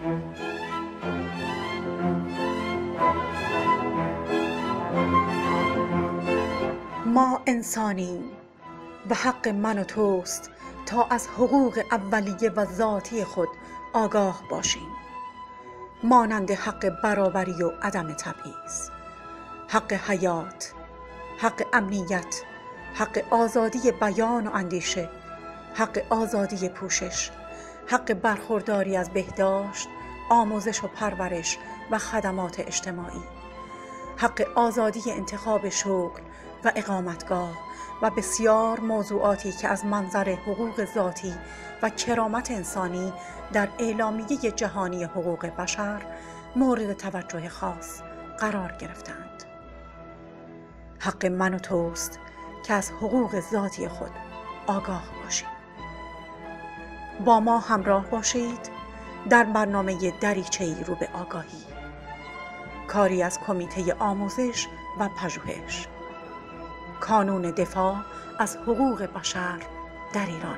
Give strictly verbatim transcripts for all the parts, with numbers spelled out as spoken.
ما انسانیم و حق من و توست تا از حقوق اولیه و ذاتی خود آگاه باشیم، مانند حق برابری و عدم تبعیض، حق حیات، حق امنیت، حق آزادی بیان و اندیشه، حق آزادی پوشش، حق برخورداری از بهداشت، آموزش و پرورش و خدمات اجتماعی، حق آزادی انتخاب شغل و اقامتگاه و بسیار موضوعاتی که از منظر حقوق ذاتی و کرامت انسانی در اعلامیه جهانی حقوق بشر مورد توجه خاص قرار گرفتند. حق من و توست که از حقوق ذاتی خود آگاه باشیم. با ما همراه باشید در برنامه دریچه‌ای رو به آگاهی، کاری از کمیته آموزش و پژوهش، کانون دفاع از حقوق بشر در ایران.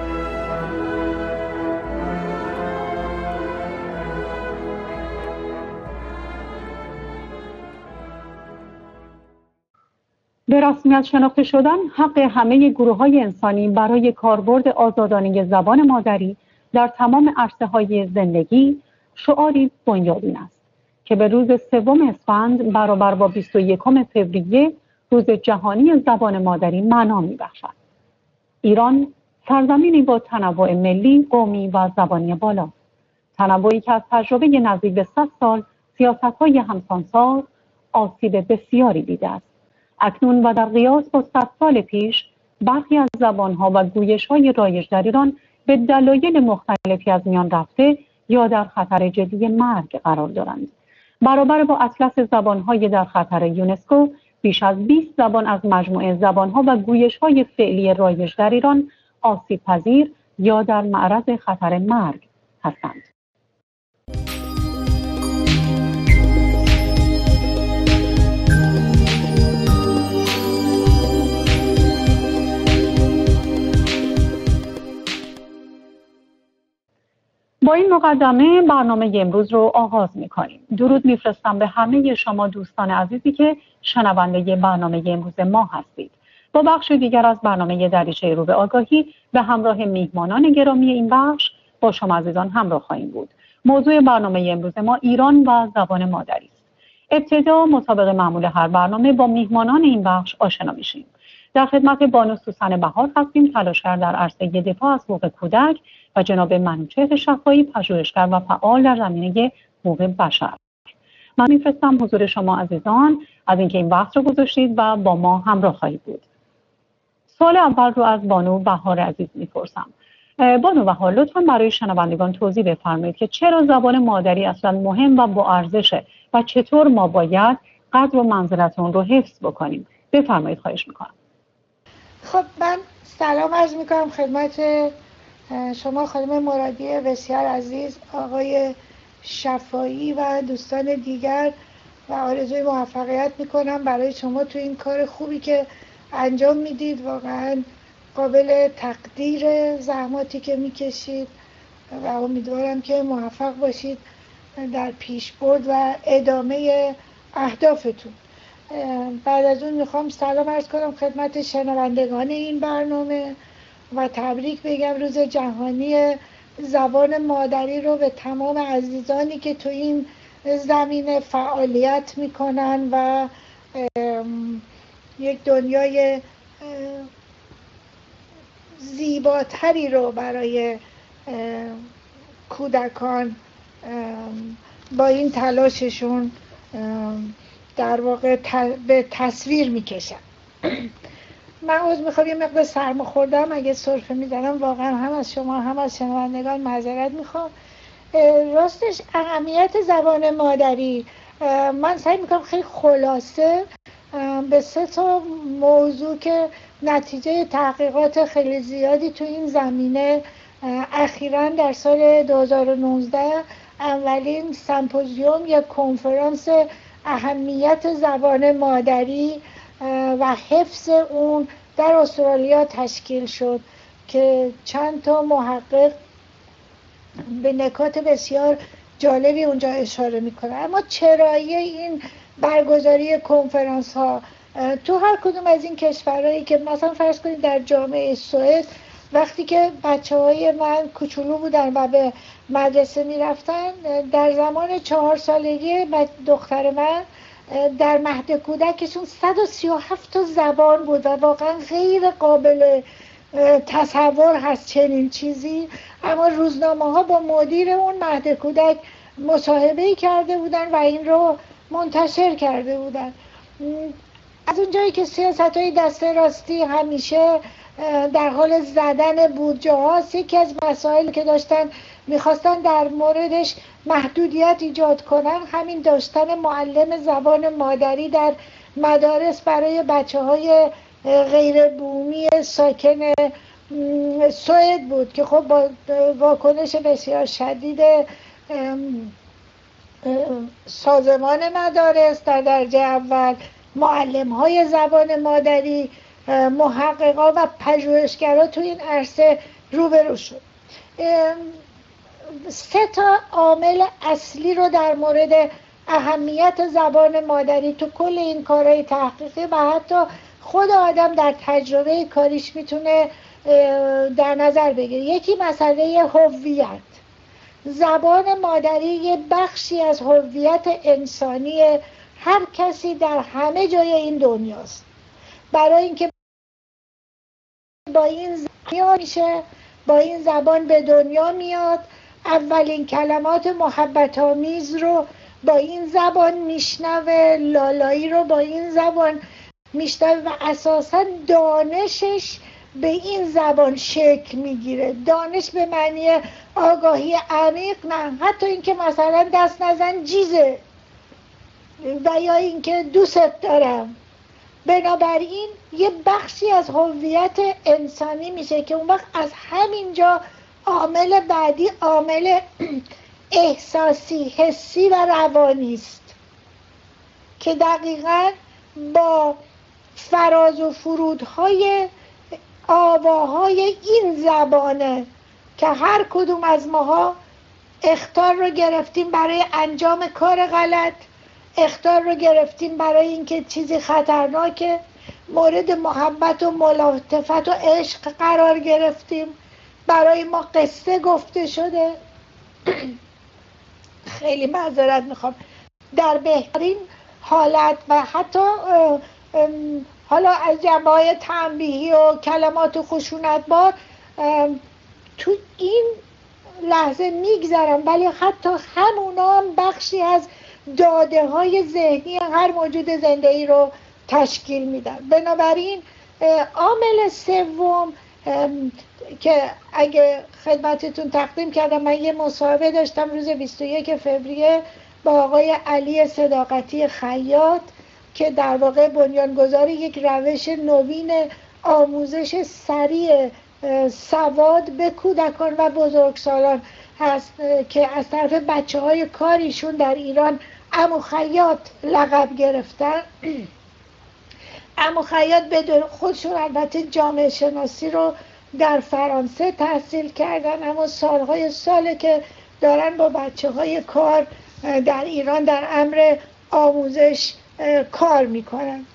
به رسمیت شناخته شدن حق همه گروه‌های انسانی برای کاربرد آزادانه زبان مادری در تمام عرصه‌های زندگی شعاری بنیادین است که به روز سوم اسفند برابر با بیست و یکم فوریه روز جهانی زبان مادری معنا می‌بخشد. ایران سرزمینی با تنوع ملی، قومی و زبانی بالا، تنوعی که از تجربه نزدیک به صد سال سیاست‌های همسانسال آسیب بسیاری دیده است. اکنون و در قیاس با صد سال پیش برخی از زبان‌ها و گویش‌های رایج در ایران به دلایل مختلفی از میان رفته یا در خطر جدی مرگ قرار دارند. برابر با اطلس زبان‌های در خطر یونسکو، بیش از بیست زبان از مجموعه زبان‌ها و گویش‌های فعلی رایج در ایران آسیب‌پذیر یا در معرض خطر مرگ هستند. با این مقدمه برنامه امروز رو آغاز می‌کنیم. درود می‌فرستم به همه شما دوستان عزیزی که شنونده برنامه امروز ما هستید. با بخش دیگر از برنامه دریچه رو به آگاهی به همراه میهمانان گرامی این بخش با شما عزیزان همراه خواهیم بود. موضوع برنامه امروز ما ایران و زبان مادری است. ابتدا مطابق معمول هر برنامه با میهمانان این بخش آشنا میشیم. در خدمت بانو سوسن بهار هستیم، تلاشگر در عرصه دفاع از حقوق کودک، و جناب منوچهر شفاعی، پژوهشگر و فعال در زمینه حقوق بشر. من میفرستم حضور شما عزیزان از اینکه این وقت رو گذاشتید و با ما همراه خواهید بود. سوال اول رو از بانو بهار عزیز میپرسم. بانو بهار، لطفاً برای شنوندگان توضیح بفرمایید که چرا زبان مادری اصلا مهم و با ارزشه و چطور ما باید قدر و منزلت اون رو حفظ بکنیم. بفرمایید، خواهش میکنم. خب من سلام عرض میکنم خدمت شما خانم مرادی بسیار عزیز، آقای شفاعی و دوستان دیگر و آرزوی موفقیت میکنم برای شما تو این کار خوبی که انجام میدید. واقعا قابل تقدیر زحماتی که میکشید و امیدوارم که موفق باشید در پیشبرد و ادامه اهدافتون. بعد از اون میخوام سلام عرض کنم خدمت شنوندگان این برنامه و تبریک بگم روز جهانی زبان مادری رو به تمام عزیزانی که تو این زمینه فعالیت میکنن و یک دنیای زیباتری رو برای کودکان با این تلاششون در واقع به تصویر میکشن. من عذر میخوام یه مقدار سرما خوردم، اگه سرفه میزنم واقعا هم از شما هم از شنوندگان معذرت میخوام. راستش اهمیت زبان مادری من سعی میکنم خیلی خلاصه به سه تا موضوع که نتیجه تحقیقات خیلی زیادی تو این زمینه اخیراً در سال دو هزار و نوزده اولین سمپوزیوم یا کنفرانس اهمیت زبان مادری و حفظ اون در استرالیا تشکیل شد که چند تا محقق به نکات بسیار جالبی اونجا اشاره میکنه. اما چرایی این برگزاری کنفرانس ها تو هر کدوم از این کشورهایی که مثلا فرض کنید در جامعه سوئد وقتی که بچه های من کوچولو بودن و به مدرسه میرفتن، در زمان چهار سالگی دختر من در مهد کودکشون صد و سی و هفت تا زبان بود و واقعا غیر قابل تصور هست چنین چیزی. اما روزنامه ها با مدیر اون مهد کودک مصاحبه‌ای کرده بودن و این رو منتشر کرده بودن. از اونجایی که سیاست های دست راستی همیشه در حال زدن بودجه هاست، یکی از مسائل که داشتن میخواستن در موردش محدودیت ایجاد کنن همین داشتن معلم زبان مادری در مدارس برای بچه های غیر بومی ساکن سوئد بود که خب با واکنش بسیار شدید سازمان مدارس در درجه اول، معلم های زبان مادری، محققا و پژوهشگرا تو این عرصه روبرو شد. سه تا عامل اصلی رو در مورد اهمیت زبان مادری تو کل این کارهای تحقیقی و حتی خود آدم در تجربه کاریش میتونه در نظر بگیره. یکی مسئله هویت. زبان مادری یه بخشی از هویت انسانی هر کسی در همه جای این دنیاست. برای اینکه با این زبان میشه، با این زبان به دنیا میاد، اولین کلمات محبت آمیز رو با این زبان میشنوه، لالایی رو با این زبان میشنوه و اساساً دانشش به این زبان شکل میگیره. دانش به معنی آگاهی عمیق نه، حتی اینکه مثلا دست نزن جیزه و یا اینکه دوست دارم. بنابراین یه بخشی از هویت انسانی میشه که اون وقت از همینجا عامل بعدی عامل احساسی، حسی و روانی است که دقیقاً با فراز و فرودهای آواهای این زبانه که هر کدوم از ماها اخطار رو گرفتیم برای انجام کار غلط، اخطار رو گرفتیم برای اینکه چیزی خطرناکه، مورد محبت و ملاطفت و عشق قرار گرفتیم، برای ما قصه گفته شده. خیلی معذرت میخوام، در بهترین حالت و حتی حالا از جنبه‌های تنبیهی و کلمات خشونتبار تو این لحظه میگذرم، ولی حتی همونا هم بخشی از داده های ذهنی هر موجود زنده‌ای رو تشکیل میدن. بنابراین عامل سوم که اگه خدمتتون تقدیم کردم، من یه مصاحبه داشتم روز بیست و یک فوریه با آقای علی صداقتی خیاط که در واقع بنیانگذار یک روش نوین آموزش سریع سواد به کودکان و بزرگسالان هست که از طرف بچه های کاریشون در ایران عمو خیاط لقب گرفتن. عمو خیاط بدون خودشون البته جامعه شناسی رو در فرانسه تحصیل کردن، اما سالهای ساله که دارن با بچه های کار در ایران در امر آموزش کار میکنن.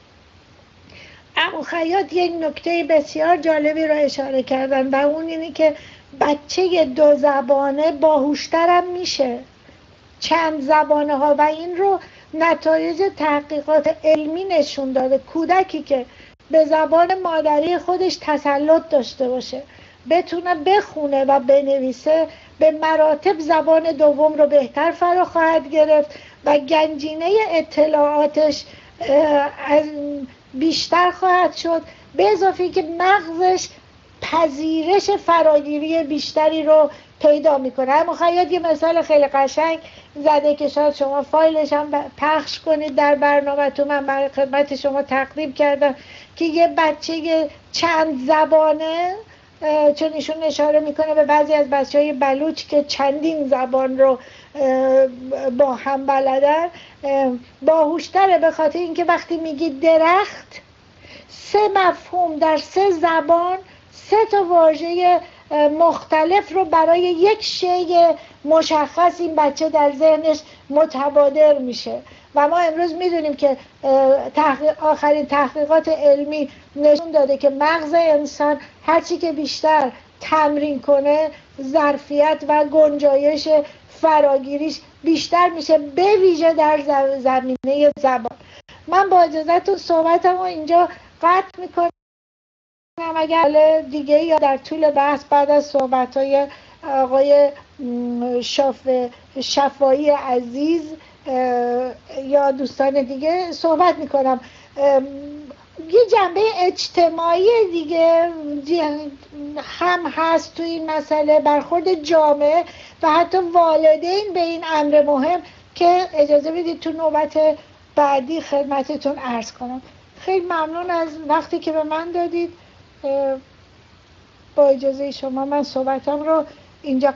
عمو خیاط یک نکته بسیار جالبی رو اشاره کردن و اون اینه که بچه دو زبانه باهوشترم میشه، چند زبانه ها، و این رو نتایج تحقیقات علمی نشون داده. کودکی که به زبان مادری خودش تسلط داشته باشه، بتونه بخونه و بنویسه، به مراتب زبان دوم رو بهتر فرا خواهد گرفت و گنجینه اطلاعاتش از بیشتر خواهد شد، به اضافه که مغزش پذیرش فراگیری بیشتری رو پیدا میکنه. اما خیاط یه مثال خیلی قشنگ زده که شاید شما فایلش هم پخش کنید در برنامه‌تون، من برای خدمت شما تقدیم کردم که یه بچه چند زبانه، چون ایشون اشاره میکنه به بعضی از بچه‌های بلوچ که چندین زبان رو با هم بلدن، باهوشتره به خاطر اینکه وقتی میگی درخت، سه مفهوم در سه زبان، سه تا واژه مختلف رو برای یک شی مشخص این بچه در ذهنش متبادر میشه و ما امروز میدونیم که تحقیق آخرین تحقیقات علمی نشون داده که مغز انسان هرچی که بیشتر تمرین کنه ظرفیت و گنجایش فراگیریش بیشتر میشه، به ویژه در زمینه زبان. من با اجازهتون صحبتمو اینجا قطع میکنم، اگر دیگه یا در طول بحث بعد از صحبت‌های آقای شاف شفایی عزیز یا دوستان دیگه صحبت میکنم. یه جنبه اجتماعی دیگه هم هست تو این مسئله، برخورد جامعه و حتی والدین به این امر مهم که اجازه بدید تو نوبت بعدی خدمتتون عرض کنم. خیلی ممنون از وقتی که به من دادید. با اجازه شما من صحبتم رو اینجا.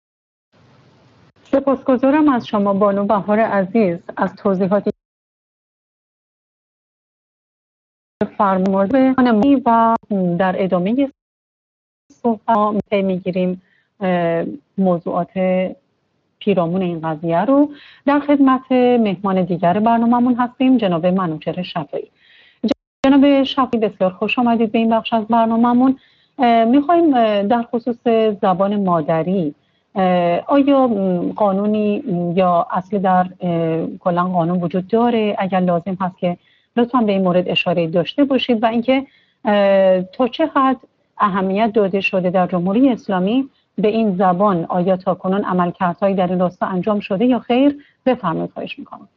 سپاسگزارم از شما بانو بهار عزیز از توضیحاتی فرموده و در ادامه صحبت پی میگیریم موضوعات پیرامون این قضیه رو. در خدمت مهمان دیگر برنامه‌مون هستیم، جناب منوچهر شفایی. جناب شفایی بسیار خوش آمدید به این بخش از برنامه‌مون. میخوایم در خصوص زبان مادری آیا قانونی یا اصلی در کلا قانون وجود داره؟ اگر لازم هست که لطفا به این مورد اشاره داشته باشید و اینکه تا چه حد اهمیت داده شده در جمهوری اسلامی به این زبان، آیا تاکنون عملکردهایی در این راستا انجام شده یا خیر؟ بفرمایید، خواهش میکنم.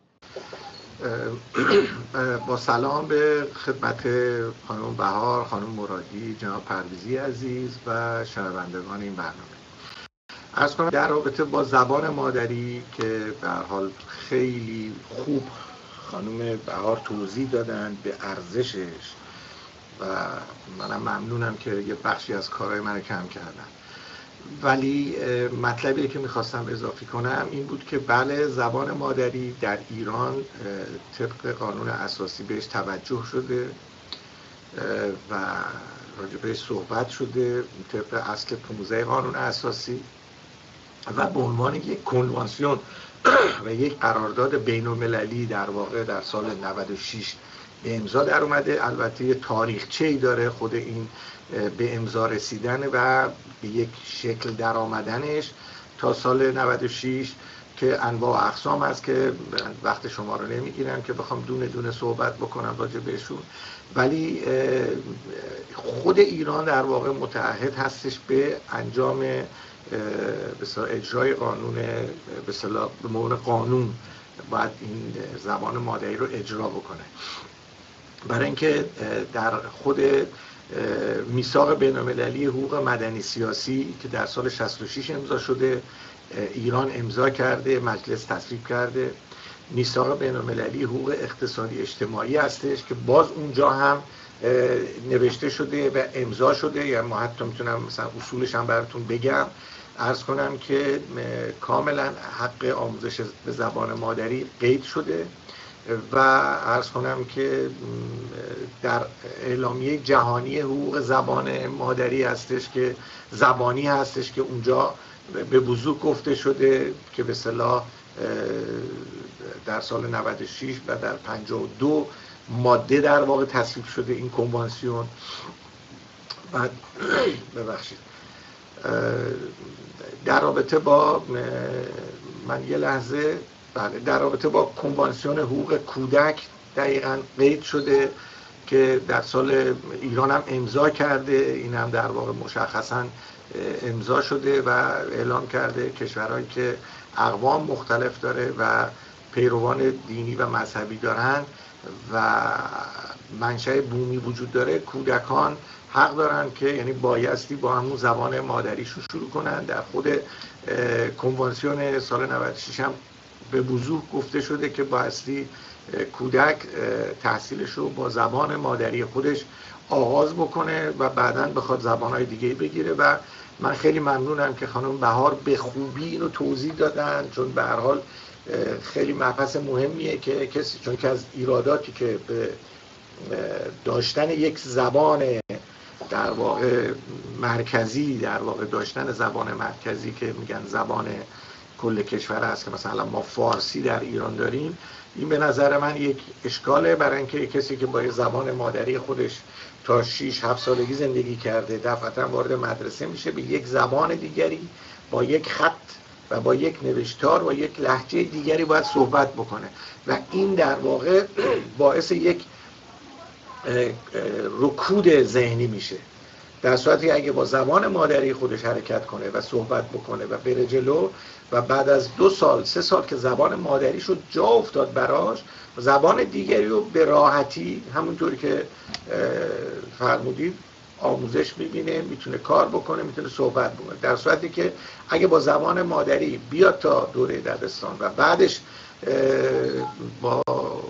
با سلام به خدمت خانم بهار، خانم مرادی، جناب پرویزی عزیز و شنوندگان این برنامه. عرض کنم در رابطه با زبان مادری که به هر حال خیلی خوب خانم بهار توضیح دادن به ارزشش و منم ممنونم که یه بخشی از کارهای من کم کردن، ولی مطلبی که میخواستم اضافه کنم این بود که بله، زبان مادری در ایران طبق قانون اساسی بهش توجه شده و راجع بهش صحبت شده طبق اصل پانزده قانون اساسی و به عنوان یک کنوانسیون و یک قرارداد بین المللی در واقع در سال نود و شش به امضا در اومده. البته یه تاریخچه‌ای داره خود این به امضا رسیدن و به یک شکل در آمدنش تا سال نود و شش که انواع اقسام است که وقت شما رو نمیگیرم که بخوام دونه دونه صحبت بکنم راجع بهشون، ولی خود ایران در واقع متعهد هستش به انجام به اجرای قانون، به اصطلاح به معنی قانون باید این زبان مادری رو اجرا بکنه. برای اینکه در خود میثاق بین‌المللی حقوق مدنی سیاسی که در سال شصت و شش امضا شده، ایران امضا کرده، مجلس تصویب کرده. میثاق بین‌المللی حقوق اقتصادی اجتماعی هستش که باز اونجا هم نوشته شده و امضا شده، یا ما حتی میتونم مثلا اصولش هم براتون بگم. عرض کنم که کاملا حق آموزش به زبان مادری قید شده و عرض کنم که در اعلامیه جهانی حقوق زبان مادری هستش که زبانی هستش که اونجا به وضوح گفته شده که به اصطلاح در سال نود و شش و در پنجاه و دو ماده در واقع تصویب شده این کنوانسیون. بعد ببخشید در رابطه با من یه لحظه بله در رابطه با کنوانسیون حقوق کودک دقیقاً قید شده که در سال ایران هم امضا کرده، این هم در واقع مشخصاً امضا شده و اعلام کرده کشورهایی که اقوام مختلف داره و پیروان دینی و مذهبی دارن و منشأ بومی وجود داره، کودکان حق دارن که یعنی بایستی با همون زبان مادریشون شروع کنن. در خود کنوانسیون سال نود و شش هم به وضوح گفته شده که بایستی کودک تحصیلش رو با زبان مادری خودش آغاز بکنه و بعداً بخواد زبانهای دیگه بگیره. و من خیلی ممنونم که خانم بهار به خوبی اینو توضیح دادن، چون به هر حال خیلی مبحث مهمیه که کسی، چون که از ایراداتی که به داشتن یک زبان در واقع مرکزی در واقع داشتن زبان مرکزی که میگن زبان کل کشور هست که مثلا ما فارسی در ایران داریم، این به نظر من یک اشکاله، برای اینکه کسی که با زبان مادری خودش تا شش هفت سالگی زندگی کرده دفعتا وارد مدرسه میشه به یک زبان دیگری با یک خط و با یک نوشتار و یک لهجه دیگری باید صحبت بکنه و این در واقع باعث یک رکود ذهنی میشه. در صورتی اگه با زبان مادری خودش حرکت کنه و صحبت بکنه و بره جلو و بعد از دو سال سه سال که زبان مادری شد جا افتاد براش، زبان دیگری رو به راحتی همونطوری که فرمودید آموزش میبینه، میتونه کار بکنه، میتونه صحبت بکنه. در صورتی که اگه با زبان مادری بیاد تا دوره دبستان و بعدش با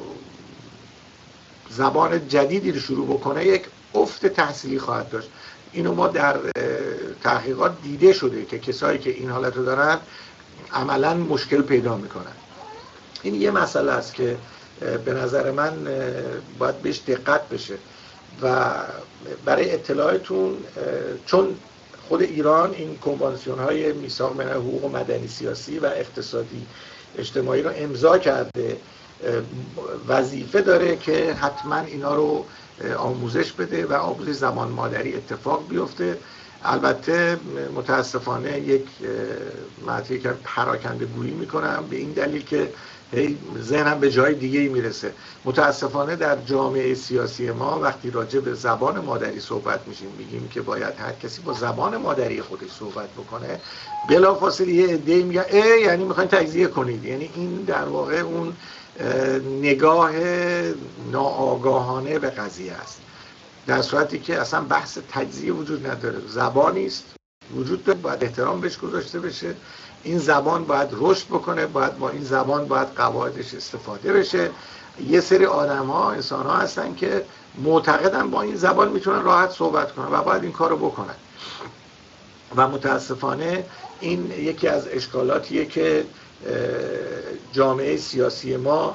زبان جدیدی رو شروع بکنه یک افت تحصیلی خواهد داشت. اینو ما در تحقیقات دیده شده که کسایی که این حالت رو دارن عملا مشکل پیدا میکنن. این یه مسئله است که به نظر من باید بهش دقت بشه و برای اطلاعتون، چون خود ایران این کنوانسیون های میثاق بین حقوق مدنی سیاسی و اقتصادی اجتماعی رو امضا کرده، وظیفه داره که حتما اینا رو آموزش بده و آموزش زبان مادری اتفاق بیفته. البته متاسفانه یک مطلبی که پراکنده گویی میکنم به این دلیل که ذهنم به جای دیگه ای میرسه. متاسفانه در جامعه سیاسی ما وقتی راجع به زبان مادری صحبت میشیم میگیم که باید هر کسی با زبان مادری خودش صحبت بکنه، بلافاصله یه عده‌ای میگن ای یعنی میخواین تجزیه کنید. یعنی این در واقع اون نگاه ناآگاهانه به قضیه است، در صورتی که اصلا بحث تجزیه وجود نداره. زبانی است وجود داره، باید احترام بهش گذاشته بشه. این زبان باید رشد بکنه، باید با این زبان باید قواعدش استفاده بشه. یه سری آدم ها، انسان ها هستن که معتقدن با این زبان میتونن راحت صحبت کنن و باید این کارو بکنن و متاسفانه این یکی از اشکالاتیه که جامعه سیاسی ما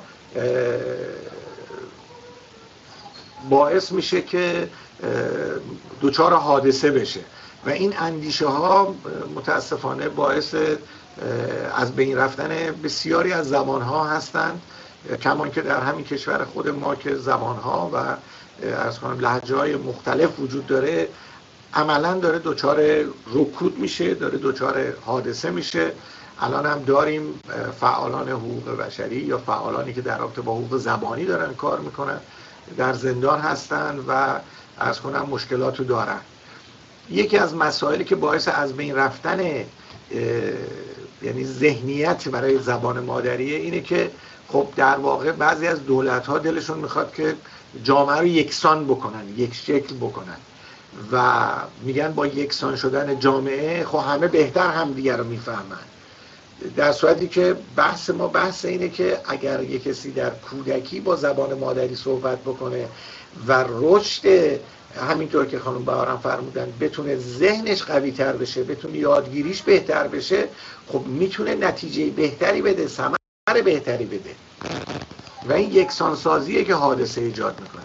باعث میشه که دچار حادثه بشه و این اندیشه ها متاسفانه باعث از بین رفتن بسیاری از زبان ها هستند، کمان که در همین کشور خود ما که زبان ها و عرض کنم لهجه های مختلف وجود داره، عملا داره دچار رکود میشه، داره دچار حادثه میشه. الان هم داریم فعالان حقوق بشری یا فعالانی که در رابطه با حقوق زبانی دارن کار میکنن در زندان هستن و عرض کنم مشکلاتو دارن. یکی از مسائلی که باعث از بین رفتن یعنی ذهنیت برای زبان مادریه اینه که خب در واقع بعضی از دولت‌ها دلشون میخواد که جامعه رو یکسان بکنن، یک شکل بکنن و میگن با یکسان شدن جامعه خب همه بهتر همدیگر رو میفهمن، در صورتی که بحث ما بحث اینه که اگر یک کسی در کودکی با زبان مادری صحبت بکنه و رشد همینطور که خانم بهارم فرمودن بتونه ذهنش قوی تر بشه، بتونه یادگیریش بهتر بشه، خب میتونه نتیجه بهتری بده، ثمر بهتری بده و این یکسانسازیه که حادثه ایجاد میکنه.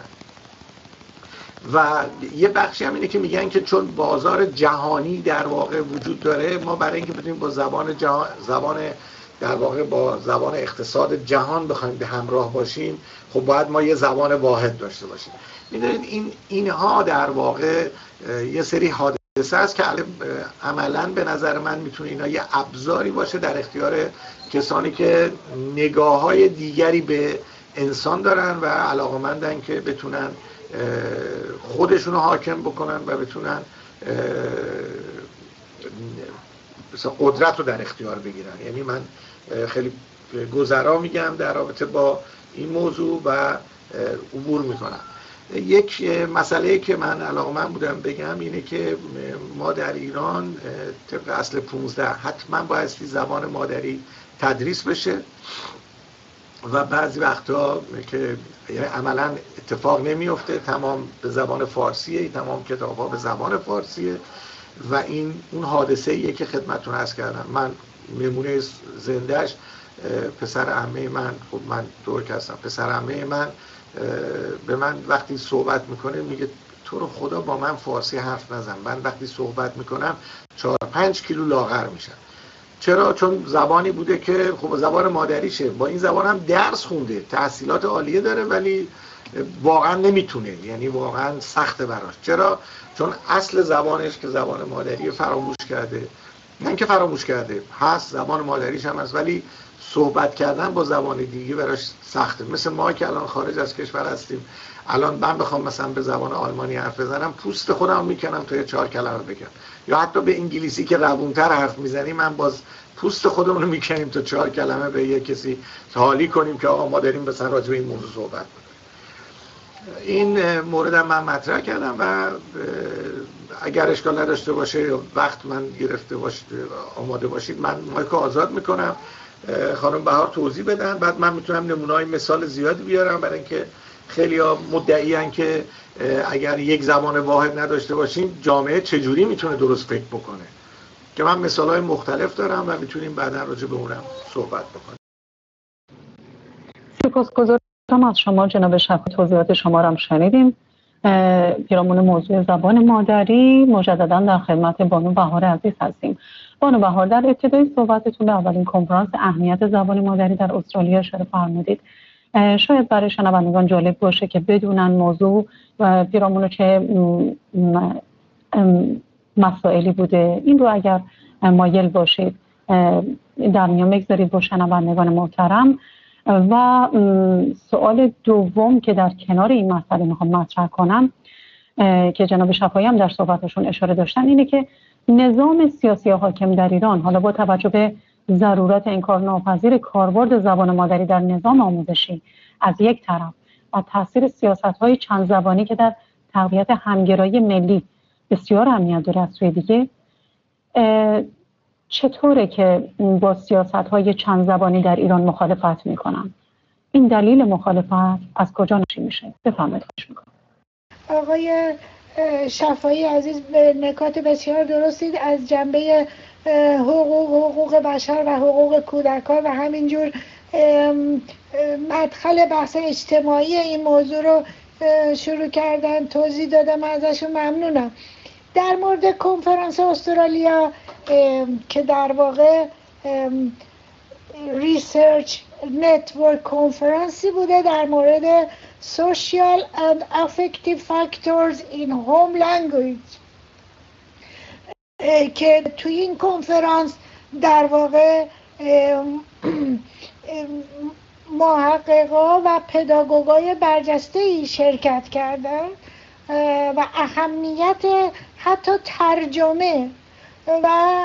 و یه بخشی هم اینه که میگن که چون بازار جهانی در واقع وجود داره، ما برای اینکه بتونیم با زبان جهان، زبان در واقع با زبان اقتصاد جهان بخوایم به همراه باشیم، خب باید ما یه زبان واحد داشته باشیم. میدونید این اینها در واقع یه سری حادثه است که عملاً به نظر من میتونه اینا یه ابزاری باشه در اختیار کسانی که نگاه‌های دیگری به انسان دارن و علاقه‌مندن که بتونن خودشونو حاکم بکنن و بتونن قدرت رو در اختیار بگیرن. یعنی من خیلی گذرا میگم در رابطه با این موضوع و عبور میکنم. یک مسئله که من علاقه‌مند بودم بگم اینه که ما در ایران طبق اصل پانزده حتما بایستی زبان مادری تدریس بشه و بعضی وقتا که یعنی عملا اتفاق نمیفته، تمام به زبان فارسیه، تمام کتاب‌ها به زبان فارسیه و این اون حادثه ایه که خدمتتون عرض کردم. من نمونه زندهش پسر عمه من، خب من ترک هستم، پسر عمه من به من وقتی صحبت میکنه میگه تو رو خدا با من فارسی حرف نزن، من وقتی صحبت میکنم چهار پنج کیلو لاغر میشم. چرا؟ چون زبانی بوده که خب زبان مادریشه، با این زبان هم درس خونده، تحصیلات عالیه داره، ولی واقعا نمیتونه، یعنی واقعا سخته براش. چرا؟ چون اصل زبانش که زبان مادری فراموش کرده. نه که فراموش کرده، هست زبان مادریش هم هست، ولی صحبت کردن با زبان دیگه براش سخته. مثل ما که الان خارج از کشور هستیم، الان من بخوام مثلا به زبان آلمانی حرف بزنم، پوست خودم میکنم تا یه چهار کلمه بگم، یا حتی به انگلیسی که روونتر حرف میزنیم من باز پوست خودمون رو میکنیم تا چهار کلمه به یه کسی حالی کنیم که آقا ما داریم مثلا راجع به این موضوع صحبت کنیم. این مورد من مطرح کردم و اگر اشکال نداشته باشه یا وقت من گرفته باشه آماده باشید، من مایک آزاد میکنم، خانم بهار توضیح بدن، بعد من میتونم نمونه‌های مثال زیادی بیارم، برای اینکه خیلی ها مدعی هستند که اگر یک زبان واحد نداشته باشیم جامعه چجوری میتونه درست فکر بکنه، که من مثالهای مختلف دارم و میتونیم بعدا راجع به اونم صحبت بکنیم. سپاسگزارم از شما جناب شفا، توضیحات شما رو هم شنیدیم. پیرامون موضوع زبان مادری مجددا در خدمت بانو بهار عزیز هستیم. بانو بهار، در ابتدای صحبتتون به اولین کنفرانس اهمیت زبان مادری در استرالیا اشاره فرمودید. شاید برای شنوندگان جالب باشه که بدونن موضوع و پیرامون چه مسائلی بوده. این رو اگر مایل باشید در میان بگذارید با شنوندگان محترم. و سوال دوم که در کنار این مسئله میخوام مطرح کنم که جناب شفایی هم در صحبتشون اشاره داشتن، اینه که نظام سیاسی حاکم در ایران، حالا با توجه به ضرورت انکارناپذیر کاربرد زبان مادری در نظام آموزشی از یک طرف و تاثیر سیاست‌های چند زبانی که در تقویت همگرایی ملی بسیار اهمیت داره، از سوی دیگه چطوره که با سیاست‌های چند زبانی در ایران مخالفت میکنن؟ این دلیل مخالفت از کجا ناشی میشه؟ بفرمایید. آقای شفایی عزیز به نکات بسیار درستی از جنبه حقوق حقوق بشر و حقوق کودکان و همینجور مدخل بحث اجتماعی این موضوع رو شروع کردن، توضیح دادم، من ازشون ممنونم. در مورد کنفرانس استرالیا که در واقع ریسرچ نتورک کنفرانسی بوده در مورد social and affective factors in home language، که توی این کنفرانس در واقع محققا و پداگوگای برجسته‌ای شرکت کردن و اهمیت حتی ترجمه و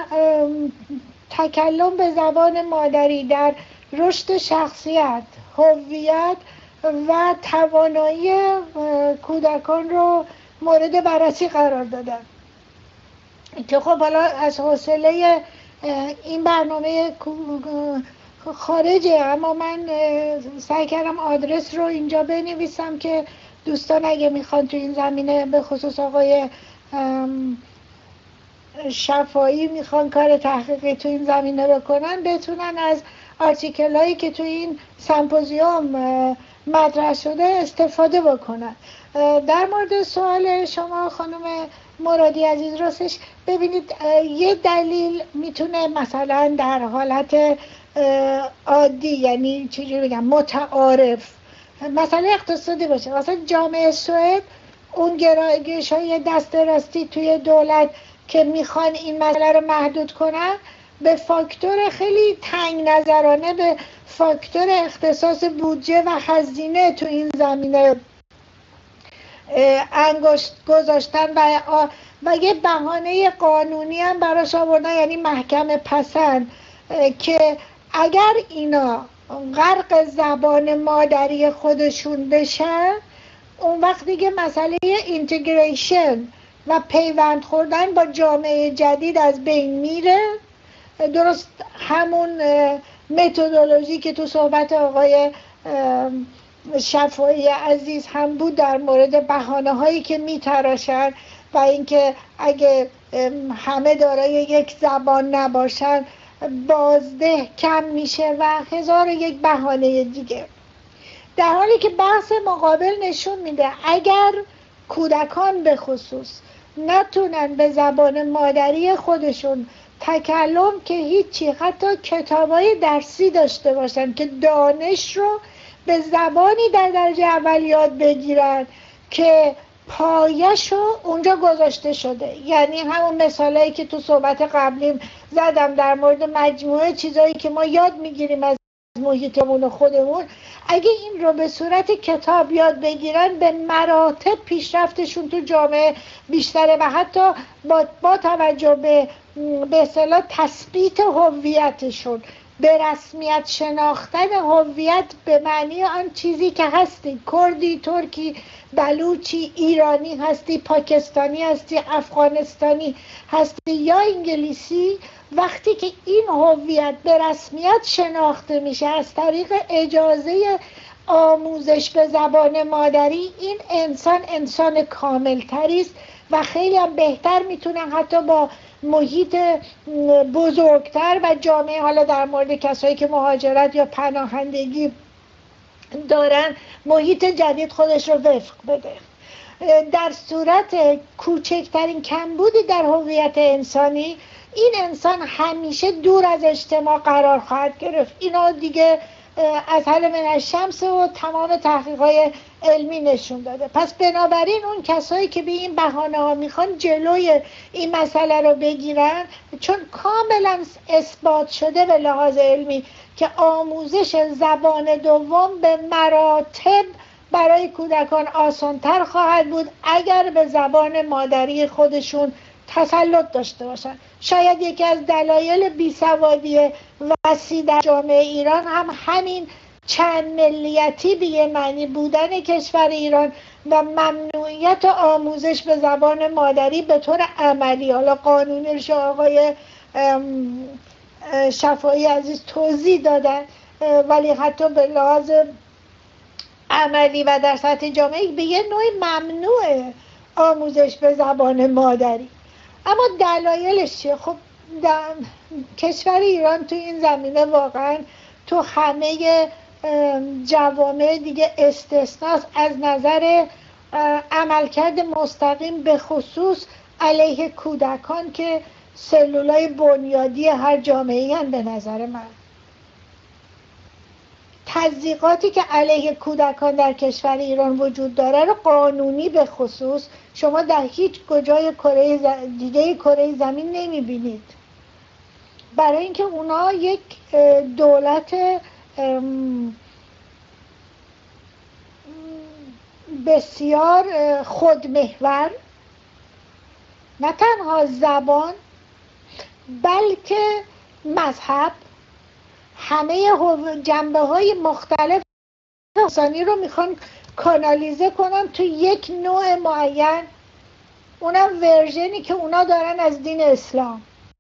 تکلم به زبان مادری در رشد شخصیت، هویت و توانایی کودکان رو مورد بررسی قرار دادن. که خب حالا از حوصله این برنامه خارجه، اما من سعی کردم آدرس رو اینجا بنویسم که دوستان اگه میخوان تو این زمینه، به خصوص آقای شفایی میخوان کار تحقیقی تو این زمینه بکنن، بتونن از آرتیکل هایی که تو این سمپوزیوم مطرح شده استفاده بکنن. در مورد سوال شما خانم مرادی عزیز راستش ببینید، یه دلیل میتونه مثلا در حالت عادی، یعنی چجوری بگم، متعارف، مثلا اقتصادی باشه. مثلا جامعه سوئد اون گرایش های دست راستی توی دولت که میخوان این مسئله رو محدود کنن، به فاکتور خیلی تنگ نظرانه به فاکتور اختصاص بودجه و هزینه تو این زمینه انگشت گذاشتن و و یه بهانه قانونی هم براش آوردن، یعنی محکمه پسند، که اگر اینا غرق زبان مادری خودشون بشن، اون وقت دیگه مسئله اینتگریشن و پیوند خوردن با جامعه جدید از بین میره. درست همون متدولوژی که تو صحبت آقای شفایی عزیز هم بود در مورد بهانه هایی که میتراشن و اینکه اگه همه دارای یک زبان نباشن بازده کم میشه و هزار و یک بهانه دیگه. در حالی که بحث مقابل نشون میده اگر کودکان به خصوص نتونن به زبان مادری خودشون تکلم که هیچی، حتی کتابای درسی داشته باشن که دانش رو به زبانی در درجه اول یاد بگیرن که پایش رو اونجا گذاشته شده. یعنی همون مثالایی که تو صحبت قبلیم زدم در مورد مجموعه چیزایی که ما یاد میگیریم از محیطمون و خودمون، اگه این رو به صورت کتاب یاد بگیرن به مراتب پیشرفتشون تو جامعه بیشتره و حتی با, با توجه به به اصطلاح تثبیت هویتشون، به رسمیت شناختن هویت به معنی آن چیزی که هستی، کردی، ترکی، بلوچی، ایرانی هستی، پاکستانی هستی، افغانستانی هستی یا انگلیسی، وقتی که این هویت به رسمیت شناخته میشه از طریق اجازه آموزش به زبان مادری، این انسان انسان کامل تری است و خیلی هم بهتر میتونه حتی با محیط بزرگتر و جامعه، حالا در مورد کسایی که مهاجرت یا پناهندگی دارن، محیط جدید خودش رو وفق بده. در صورت کوچکترین کمبودی در هویت انسانی، این انسان همیشه دور از اجتماع قرار خواهد گرفت. اینا دیگه از حل من الشمس و تمام تحقیقات علمی نشون داده. پس بنابراین اون کسایی که به این بهانه ها میخوان جلوی این مسئله رو بگیرن، چون کاملا اثبات شده به لحاظ علمی که آموزش زبان دوم به مراتب برای کودکان آسانتر خواهد بود اگر به زبان مادری خودشون تسلط داشته باشن. شاید یکی از دلایل بیسوادی وسیع در جامعه ایران هم همین چند ملیتی به یه معنی بودن کشور ایران و ممنوعیت آموزش به زبان مادری به طور عملی، حالا قانونیش آقای شفاعی عزیز توضیح دادن، ولی حتی به لحاظ عملی و در سطح جامعه به یه نوعی ممنوع آموزش به زبان مادری. اما دلایلش چیه؟ خب کشور ایران تو این زمینه واقعا تو همه جوامع دیگه استثناست از نظر عملکرد مستقیم، به خصوص علیه کودکان که سلولای بنیادی هر جامعه هستند. به نظر من تضییقاتی که علیه کودکان در کشور ایران وجود داره رو قانونی به خصوص شما در هیچ کجای کره دیگه کره زمین نمیبینید، برای اینکه اونا یک دولت بسیار خودمحور، نه تنها زبان بلکه مذهب، همه جنبه های مختلف انسانی رو میخوان کانالیزه کنن تو یک نوع معین، اونم ورژنی که اونا دارن از دین اسلام.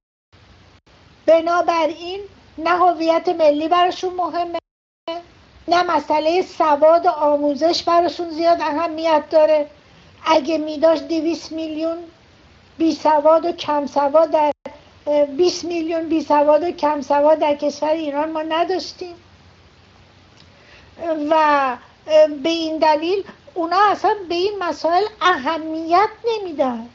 بنابراین نه هویت ملی براشون مهمه، نه مسئله سواد و آموزش براشون زیاد اهمیت داره. اگه میداشت دویست میلیون بی سواد و کم سواد در بیست میلیون بی سواد و کم سواد در کشور ایران ما نداشتیم و به این دلیل اونا اصلا به این مسائل اهمیت نمیدن.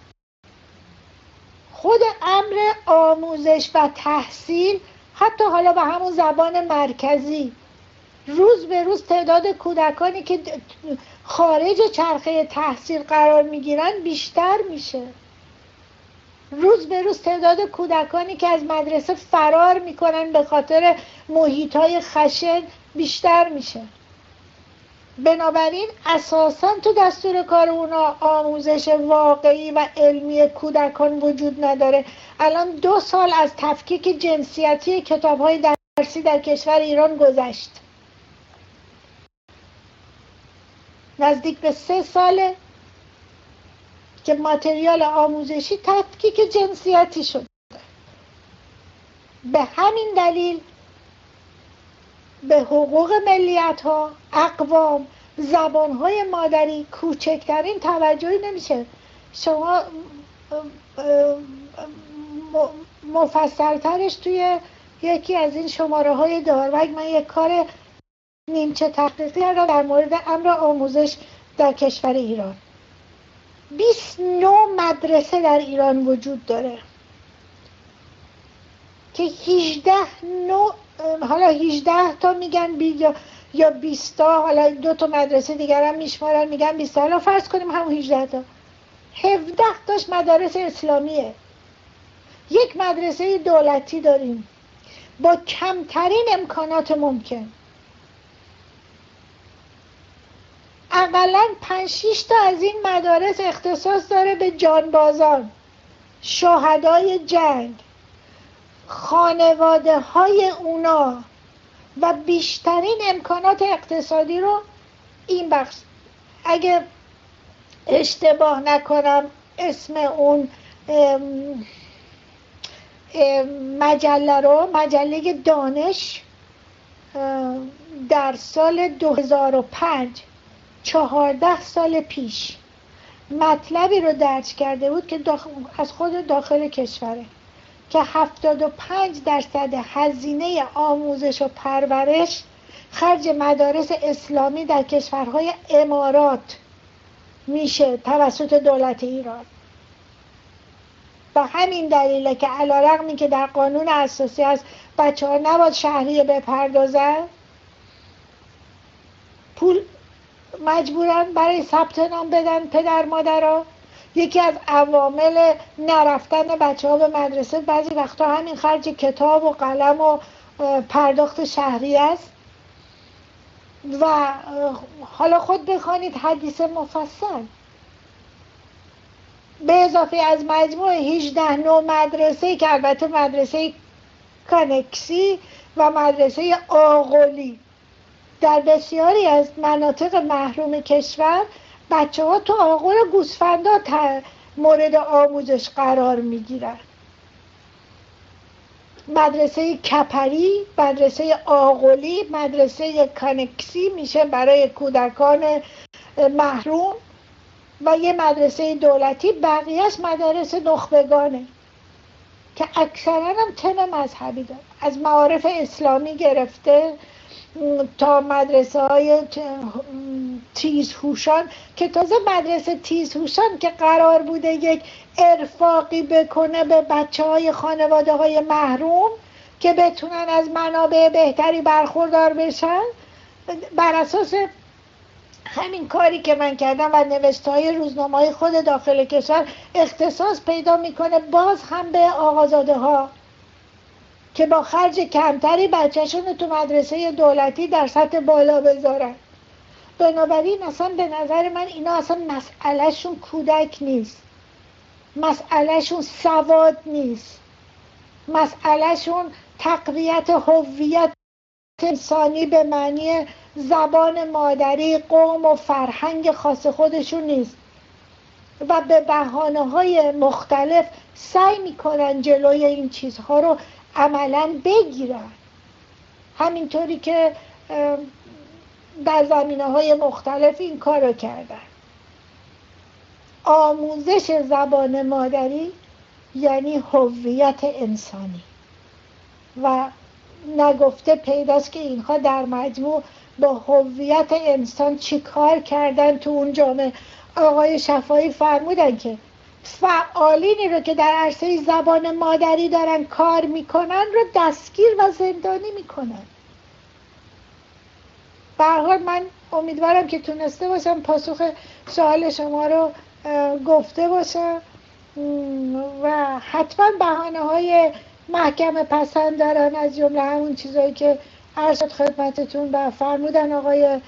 خود امر آموزش و تحصیل، حتی حالا به همون زبان مرکزی، روز به روز تعداد کودکانی که خارج چرخه تحصیل قرار میگیرن بیشتر میشه. روز به روز تعداد کودکانی که از مدرسه فرار میکنن به خاطر محیطهای خشن بیشتر میشه. بنابراین اساساً تو دستور کار اونا آموزش واقعی و علمی کودکان وجود نداره. الان دو سال از تفکیک جنسیتی کتاب‌های درسی در کشور ایران گذشت، نزدیک به سه ساله که ماتریال آموزشی تفکیک جنسیتی شد. به همین دلیل به حقوق ملیت‌ها، اقوام، زبان‌های مادری کوچکترین توجهی نمیشه. شما مفصل‌ترش توی یکی از این شماره‌های داروگ من یک کار نیمچه تحقیقی را در مورد امر آموزش در کشور ایران بیست نوع مدرسه در ایران وجود داره که هجده نوع، حالا هجده تا میگن بی یا بیست تا، حالا دو تا مدرسه دیگر هم میشمارن میگن بیست تا، حالا فرض کنیم همون هجده تا، هفده تاش مدارس اسلامیه. یک مدرسه دولتی داریم با کمترین امکانات ممکن، اقلاً پنج شش تا از این مدارس اختصاص داره به جانبازان، شهدای جنگ، خانواده های اونا و بیشترین امکانات اقتصادی رو این بخش، اگه اشتباه نکنم اسم اون ام ام مجله رو، مجله دانش، در سال دو هزار و پنج، چهارده سال پیش مطلبی رو درج کرده بود که داخل از خود داخل کشوره که هفتاد و پنج درصد هزینه آموزش و پرورش خرج مدارس اسلامی در کشورهای امارات میشه توسط دولت ایران. و همین دلیله که علیرغمی که در قانون اساسی از بچه ها نباید شهریه بپردازن، پول مجبورن برای ثبت نام بدن پدر مادرها. یکی از عوامل نرفتن بچه ها به مدرسه بعضی وقتا همین خرج کتاب و قلم و پرداخت شهریه است. و حالا خود بخوانید حدیث مفصل به اضافه از مجموع هجده نوع مدرسه که البته مدرسه کانکسی و مدرسه آغلی در بسیاری از مناطق محروم کشور بچه ها تو آغل گوسفندا مورد آموزش قرار می گیرن. مدرسه کپری، مدرسه آغلی، مدرسه کانکسی میشه برای کودکان محروم و یه مدرسه دولتی، بقیهش مدارس نخبگانه که اکثرا هم تم مذهبی داره، از معارف اسلامی گرفته تا مدرسه های تیزهوشان که تازه مدرسه تیزهوشان که قرار بوده یک ارفاقی بکنه به بچه های خانواده های محروم که بتونن از منابع بهتری برخوردار بشن، بر اساس همین کاری که من کردم و نوشته های روزنامه های خود داخل کشور اختصاص پیدا میکنه باز هم به آقازاده ها که با خرج کمتری بچهشون تو مدرسه دولتی در سطح بالا بذارن. بنابراین اصلا به نظر من اینا اصلا مسئلهشون کودک نیست، مسئلهشون سواد نیست، مسئلهشون تقویت هویت انسانی به معنی زبان مادری، قوم و فرهنگ خاص خودشون نیست و به بهانه‌های مختلف سعی میکنن جلوی این چیزها رو عملاً بگیرن. همینطوری که در زمینه‌های مختلف این کار رو کردن. آموزش زبان مادری یعنی هویت انسانی و نگفته پیداست که اینها در مجموع با هویت انسان چی کار کردن تو اون جامعه. آقای شفایی فرمودن که فعالینی رو که در عرصه زبان مادری دارن کار میکنن رو دستگیر و زندانی میکنن. به هر حال من امیدوارم که تونسته باشم پاسخ سوال شما رو گفته باشم و حتما بهانه‌های محکم پسند دارن، از جمله همون چیزایی که عرض خدمتتون و فرمودن آقای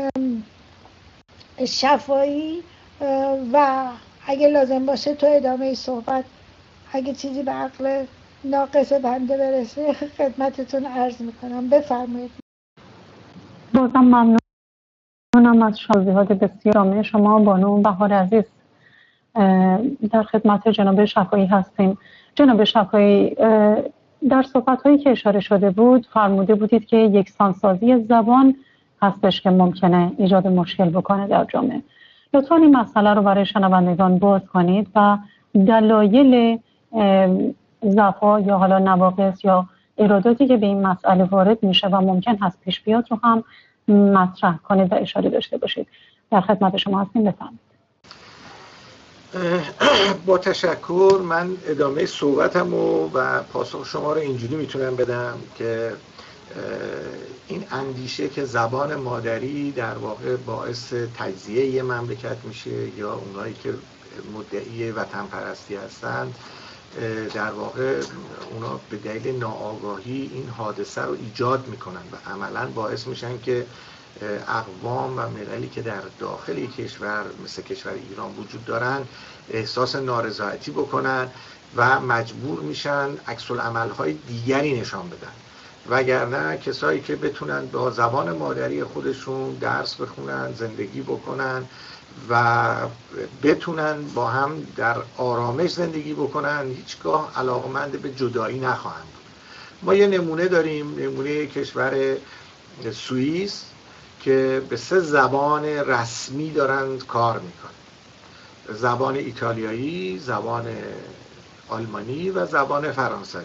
شفایی و اگه لازم باشه تو ادامه صحبت اگه چیزی به عقل ناقص بنده برسه خدمتتون عرض میکنم. بفرمایید. بازم ممنونم از توضیحات بسیار جامع شما. بانو بهار عزیز در خدمت جناب شفایی هستیم. جناب شفایی، در صحبت‌هایی که اشاره شده بود فرموده بودید که یکسانسازی زبان هستش که ممکنه ایجاد مشکل بکنه در جامعه. لطفاً این مسئله رو برای شنوندگان باز کنید و دلایل ضعف‌ها یا حالا نواقص یا ایراداتی که به این مسئله وارد میشه و ممکن هست پیش بیاد رو هم مطرح کنید و اشاره داشته باشید. در خدمت شما هستیم، بفرمایید. با تشکر. من ادامه صحبتم و, و پاسخ شما رو اینجوری میتونم بدم که این اندیشه که زبان مادری در واقع باعث تجزیه یه مملکت میشه یا اونایی که مدعی وطن پرستی هستند در واقع اونا به دلیل ناآگاهی این حادثه رو ایجاد میکنن و عملاً باعث میشن که اقوام و مللی که در داخل کشور مثل کشور ایران وجود دارن احساس نارضایتی بکنن و مجبور میشن عکس العمل‌های دیگری نشان بدن، وگرنه کسایی که بتونن با زبان مادری خودشون درس بخونن، زندگی بکنن و بتونن با هم در آرامش زندگی بکنن هیچگاه علاقمند به جدایی نخواهند بود. ما یه نمونه داریم، نمونه کشور سوئیس که به سه زبان رسمی دارند کار میکنن: زبان ایتالیایی، زبان آلمانی و زبان فرانسوی،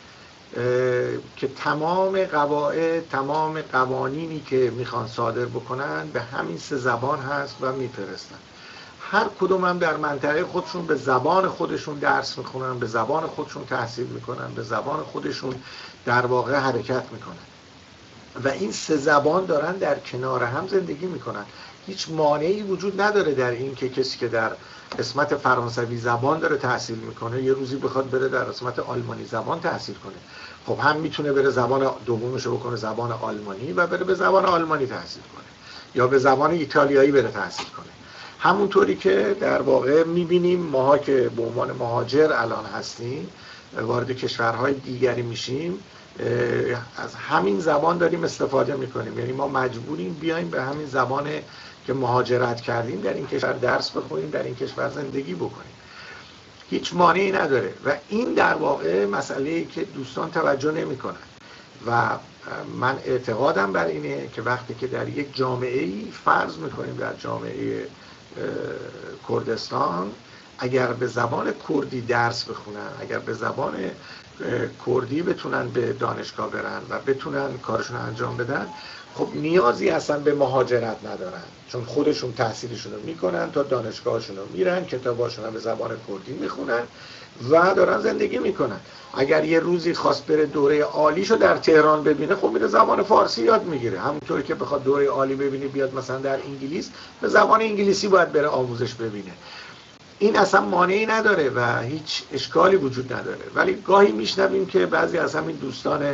که تمام قواعد، تمام قوانینی که میخوان صادر بکنن به همین سه زبان هست و میفرستن. هر کدوم هم در منطقه خودشون به زبان خودشون درس میخونن، به زبان خودشون تحصیل میکنن، به زبان خودشون در واقع حرکت میکنن و این سه زبان دارن در کنار هم زندگی میکنن. هیچ مانعی وجود نداره در این که کسی که در قسمت فرانسوی زبان داره تحصیل میکنه یه روزی بخواد بره در قسمت آلمانی زبان تحصیل کنه. خب هم میتونه بره زبان دومشو بکنه زبان آلمانی و بره به زبان آلمانی تحصیل کنه یا به زبان ایتالیایی بره تحصیل کنه. همونطوری که در واقع میبینیم ماها که به عنوان مهاجر الان هستیم وارد کشورهای دیگری میشیم از همین زبان داریم استفاده میکنیم، یعنی ما مجبوریم بیایم به همین زبان که مهاجرت کردیم در این کشور درس بخونیم، در این کشور زندگی بکنیم. هیچ مانعی نداره و این در واقع مسئله‌ای که دوستان توجه نمی‌کنن و من اعتقادم بر اینه که وقتی که در یک جامعه‌ای فرض می‌کنیم در جامعه کردستان اگر به زبان کردی درس بخونن، اگر به زبان کردی بتونن به دانشگاه برن و بتونن کارشون انجام بدن، خب نیازی اصلا به مهاجرت ندارن، چون خودشون تحصیلشون رو میکنن، تا دانشگاهشون رو میرن، کتاباشون رو به زبان کردی میخونن و دارن زندگی میکنن. اگر یه روزی خواست بره دوره عالیشو در تهران ببینه، خب میره زبان فارسی یاد میگیره. همونطوری که بخواد دوره عالی ببینه بیاد مثلا در انگلیس، به زبان انگلیسی باید بره آموزش ببینه. این اصلا مانعی نداره و هیچ اشکالی وجود نداره. ولی گاهی میشنویم که بعضی از همین دوستان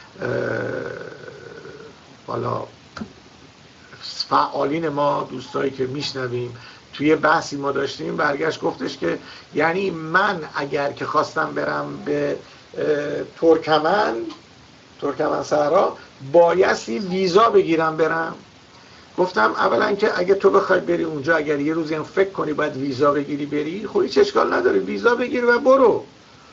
حالا فعالین ما، دوستایی که میشنویم، توی بحثی ما داشتیم برگشت گفتش که یعنی من اگر که خواستم برم به ترکمن ترکمن صحرا بایستی ویزا بگیرم برم. گفتم اولا که اگه تو بخوای بری اونجا، اگر یه روزی هم فکر کنی باید ویزا بگیری بری، خب هیچ اشکال نداره، ویزا بگیر و برو.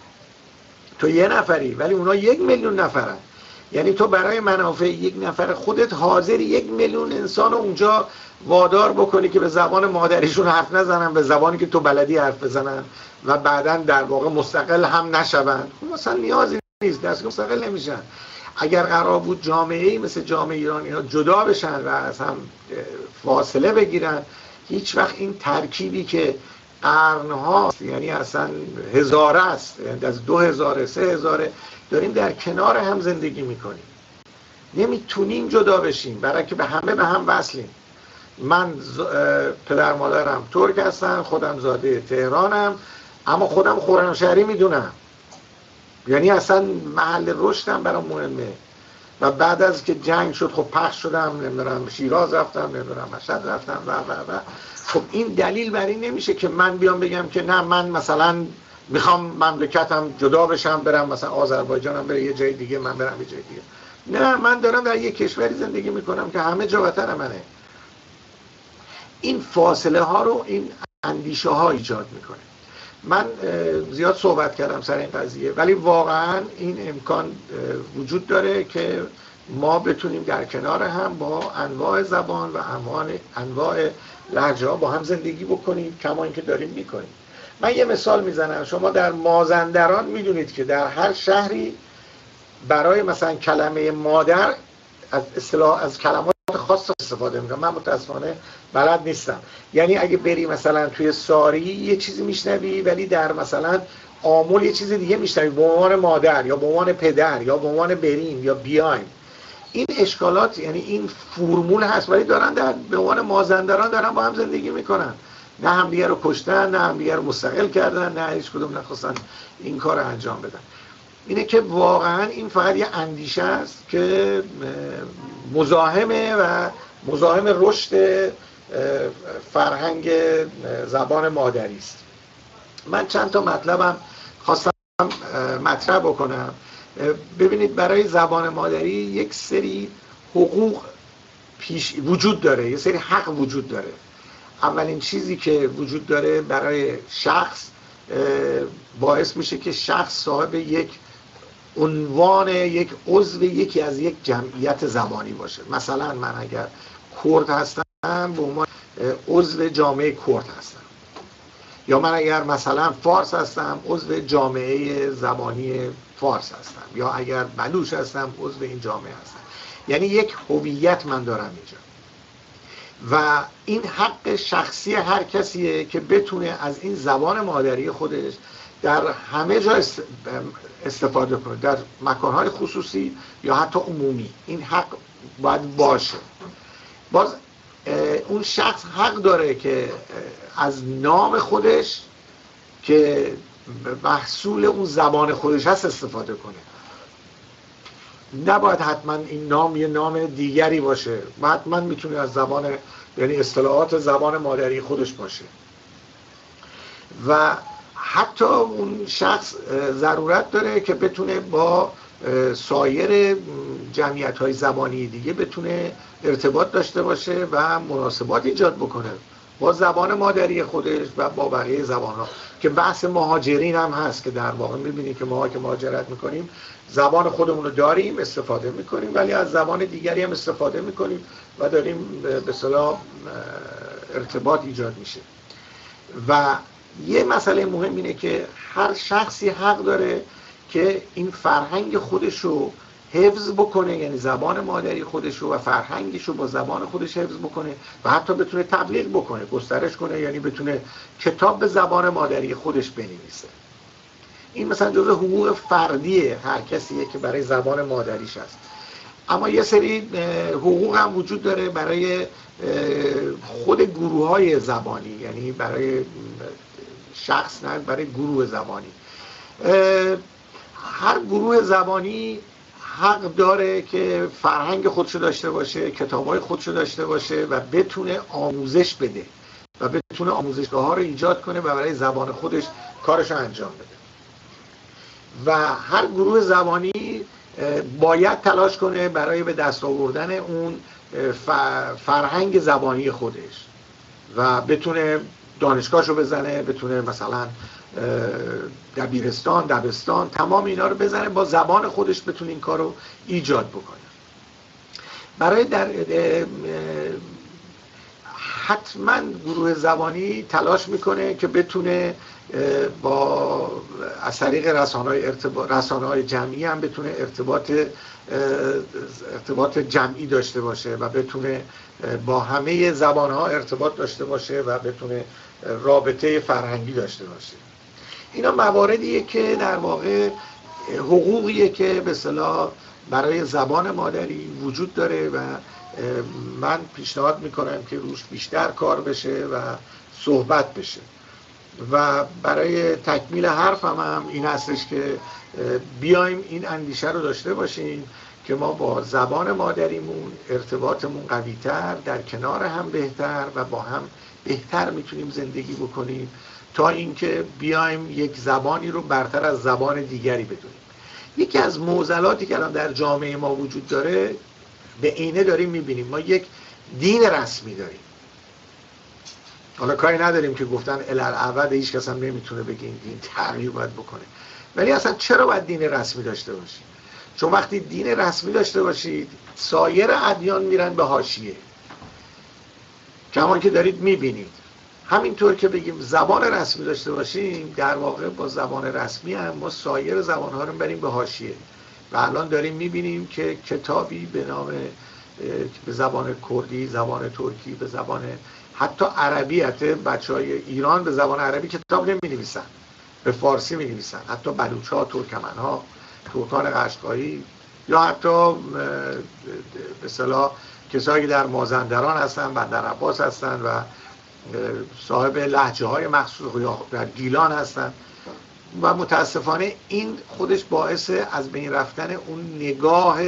تو یه نفری ولی اونا یک میلیون نفرن، یعنی تو برای منافع یک نفر خودت حاضری یک میلیون انسان اونجا وادار بکنی که به زبان مادریشون حرف نزنن، به زبانی که تو بلدی حرف بزنن و بعداً در واقع مستقل هم نشون. مثلا نیازی نیست، دست مستقل نمیشن. اگر قرار بود جامعه‌ای مثل جامعه ایران اینا جدا بشن و از هم فاصله بگیرن، هیچ وقت این ترکیبی که قرن‌هاست، یعنی اصلا هزاره است، یعنی از دو هزاره سه هزاره داریم در کنار هم زندگی میکنیم، نمیتونیم جدا بشیم، برای که به همه به هم وصلیم. من پدر مادرم ترک هستن، خودم زاده تهرانم، اما خودم خرمشهری میدونم، یعنی اصلا محل رشدم برام مهمه. و بعد از که جنگ شد خب پخش شدم، نمیدونم شیراز رفتم، نمیدونم مشهد رفتم و و و خب این دلیل بر این نمیشه که من بیام بگم که نه من مثلا میخوام مملکتم جدا بشم، برم مثلا آذربایجانم بره یه جای دیگه، من برم یه جای دیگه. نه، من دارم در یه کشوری زندگی میکنم که همه جا وطن منه. این فاصله ها رو این اندیشه ها ایجاد میکنه. من زیاد صحبت کردم سر این قضیه، ولی واقعا این امکان وجود داره که ما بتونیم در کنار هم با انواع زبان و انواع انواع لهجه ها با هم زندگی بکنیم، کما اینکه داریم میکنیم. من یه مثال میزنم. شما در مازندران میدونید که در هر شهری برای مثلا کلمه مادر از اصطلاح از کلمات خاص استفاده میکنم. من متاسفانه بلد نیستم. یعنی اگه بری مثلا توی ساری یه چیزی میشنوی ولی در مثلا آمول یه چیز دیگه میشنوی، به عنوان مادر یا به عنوان پدر یا به عنوان بریم یا بیایم. این اشکالات، یعنی این فرمول هست، ولی دارن در به عنوان مازندران دارن با هم زندگی میکنن. نه هم دیگه رو کشتن، نه هم دیگه رو مستقل کردن، نه هیچ کدوم نخواستن این کار رو انجام بدن. اینه که واقعا این فقط یه اندیشه است که مزاحمه و مزاحم رشد فرهنگ زبان مادری است. من چند تا مطلبم خواستم مطرح بکنم. ببینید، برای زبان مادری یک سری حقوق پیش وجود داره، یه سری حق وجود داره. اولین چیزی که وجود داره برای شخص باعث میشه که شخص صاحب یک عنوان، یک عضو یکی از یک جمعیت زبانی باشه. مثلا من اگر کرد هستم به عنوان عضو جامعه کرد هستم، یا من اگر مثلا فارس هستم عضو جامعه زبانی فارس هستم، یا اگر بلوچ هستم عضو این جامعه هستم. یعنی یک هویت من دارم اینجا و این حق شخصی هر کسیه که بتونه از این زبان مادری خودش در همه جا استفاده کنه، در مکانهای خصوصی یا حتی عمومی. این حق باید باشه. باز اون شخص حق داره که از نام خودش که محصول اون زبان خودش هست استفاده کنه. نباید حتما این نام یه نام دیگری باشه، حتما میتونه از زبان، یعنی اصطلاحات زبان مادری خودش باشه. و حتی اون شخص ضرورت داره که بتونه با سایر جمعیت‌های زبانی دیگه بتونه ارتباط داشته باشه و مناسبات ایجاد بکنه با زبان مادری خودش و با بقیه زبان‌ها. که بحث مهاجرین هم هست که در واقع می‌بینید که ما که مهاجرت می‌کنیم زبان خودمون رو داریم، استفاده می‌کنیم، ولی از زبان دیگری هم استفاده می‌کنیم و داریم به اصطلاح ارتباط ایجاد میشه. و یه مسئله مهم اینه که هر شخصی حق داره که این فرهنگ خودش رو حفظ بکنه، یعنی زبان مادری خودش رو و فرهنگش رو با زبان خودش حفظ بکنه و حتی بتونه تبلیغ بکنه، گسترش کنه، یعنی بتونه کتاب به زبان مادری خودش بنویسه. این مثلا جزء حقوق فردی هر کسیه که برای زبان مادریش هست. اما یه سری حقوق هم وجود داره برای خود گروه‌های زبانی، یعنی برای شخص نه، برای گروه زبانی. هر گروه زبانی حق داره که فرهنگ خودشو داشته باشه، کتابای خودشو داشته باشه و بتونه آموزش بده و بتونه آموزشگاه ها رو ایجاد کنه و برای زبان خودش کارشو انجام بده. و هر گروه زبانی باید تلاش کنه برای به دست آوردن اون فرهنگ زبانی خودش و بتونه دانشگاهشو بزنه، بتونه مثلا دبیرستان، دبستان، تمام اینا رو بزنه، با زبان خودش بتونه این کار رو ایجاد بکنه. برای در حتما گروه زبانی تلاش میکنه که بتونه با از طریق رسانه‌های ارتباط رسانه‌های جمعی هم بتونه ارتباط ارتباط جمعی داشته باشه و بتونه با همه زبان‌ها ارتباط داشته باشه و بتونه رابطه فرهنگی داشته باشه. اینا مواردیه که در واقع حقوقیه که به اصطلاح برای زبان مادری وجود داره و من پیشنهاد میکنم که روش بیشتر کار بشه و صحبت بشه. و برای تکمیل حرفم هم این هستش که بیایم این اندیشه رو داشته باشیم که ما با زبان مادریمون ارتباطمون قوی‌تر، در کنار هم بهتر و با هم بهتر میتونیم زندگی بکنیم تا اینکه بیایم یک زبانی رو برتر از زبان دیگری بدونیم. یکی از معضلاتی که الان در جامعه ما وجود داره، به عینه داریم میبینیم، ما یک دین رسمی داریم. حالا کاری نداریم که گفتن الالعبد هیچ کس هم نمیتونه بگه این دین تغییر باید بکنه، ولی اصلا چرا باید دین رسمی داشته باشید؟ چون وقتی دین رسمی داشته باشید سایر ادیان میرن به حاشیه، کما که دارید میبینید. همینطور که بگیم زبان رسمی داشته باشیم، در واقع با زبان رسمی هم ما سایر زبانها رو بریم به حاشیه. و الان داریم میبینیم که کتابی به نام به زبان کردی، زبان ترکی، به زبان حتی عربی. حتی بچه های ایران به زبان عربی کتاب نمی نویسن، به فارسی می نویسن. حتی بلوچ ها، ترکمن ها، ترکان قشقایی، یا حتی به اصطلاح کسایی که در مازندران هستن، بندر عباس هستن و صاحب لهجه های مخصوص، یا در گیلان هستن. و متاسفانه این خودش باعث از بین رفتن اون نگاه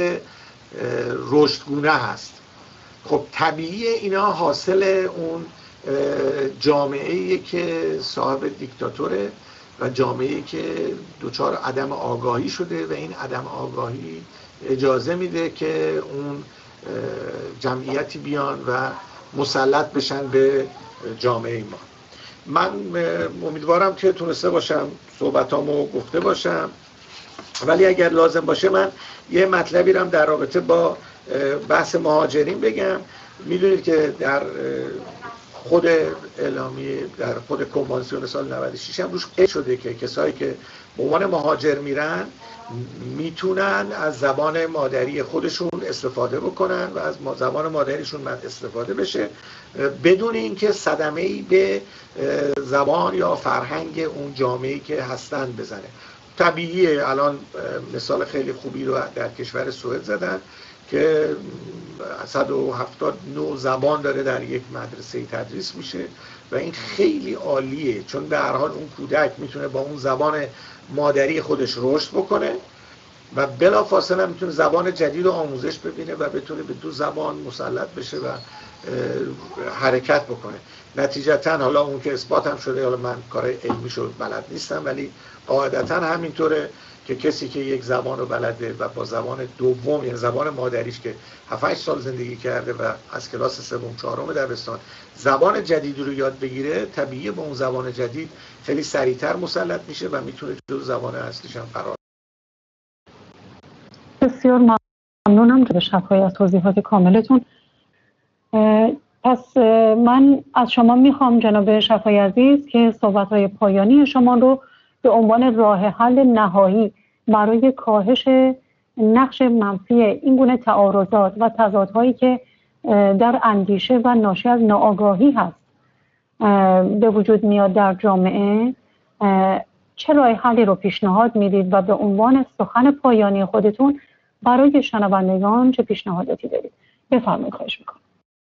رشدگونه هست. خب طبیعی اینا حاصل اون جامعه‌ای که صاحب دیکتاتوره و جامعه‌ای که دچار عدم آگاهی شده و این عدم آگاهی اجازه میده که اون جمعیتی بیان و مسلط بشن به جامعه ما. من امیدوارم که تونسته باشم صحبتامو گفته باشم، ولی اگر لازم باشه من یه مطلبی رو در رابطه با بحث مهاجرین بگم. میدونید که در خود اعلامیه، در خود کنوانسیون سال نود و شش هم روش قید شده که کسایی که به عنوان مهاجر میرن میتونن از زبان مادری خودشون استفاده بکنن و از زبان مادریشون استفاده بشه بدون اینکه صدمه‌ای به زبان یا فرهنگ اون جامعه‌ای که هستن بزنه. طبیعیه. الان مثال خیلی خوبی رو در کشور سوئد زدن که صد و هفتاد و نه زبان داره در یک مدرسه تدریس میشه و این خیلی عالیه، چون به هر حال اون کودک میتونه با اون زبان مادری خودش رشد بکنه و بلافاصله میتونه زبان جدید رو آموزش ببینه و بتونه به دو زبان مسلط بشه و حرکت بکنه. نتیجتا حالا اون که اثبات هم شده، حالا من کار علمی شد بلد نیستم، ولی قاعدتا همینطوره که کسی که یک زبان رو بلده و با زبان دوم، یعنی زبان مادریش که هفت هشت سال زندگی کرده و از کلاس سوم چهارم دبستان زبان جدیدی رو یاد بگیره، طبیعیه با اون زبان جدید خیلی سریعتر مسلط میشه و میتونه جزو زبان اصلیش هم قرار. بسیار ممنونم جناب شفایی از توضیحات کاملتون. پس من از شما میخوام جناب شفایی عزیز که صحبت‌های پایانی شما رو به عنوان راه حل نهایی برای کاهش نقش منفی این گونه تعارضات و تضادهایی که در اندیشه و ناشی از ناآگاهی هست به وجود میاد در جامعه، چه راه حلی رو پیشنهاد میدید و به عنوان سخن پایانی خودتون برای شنوندگان چه پیشنهاداتی دارید؟ بفرمایید، خواهش میکنم.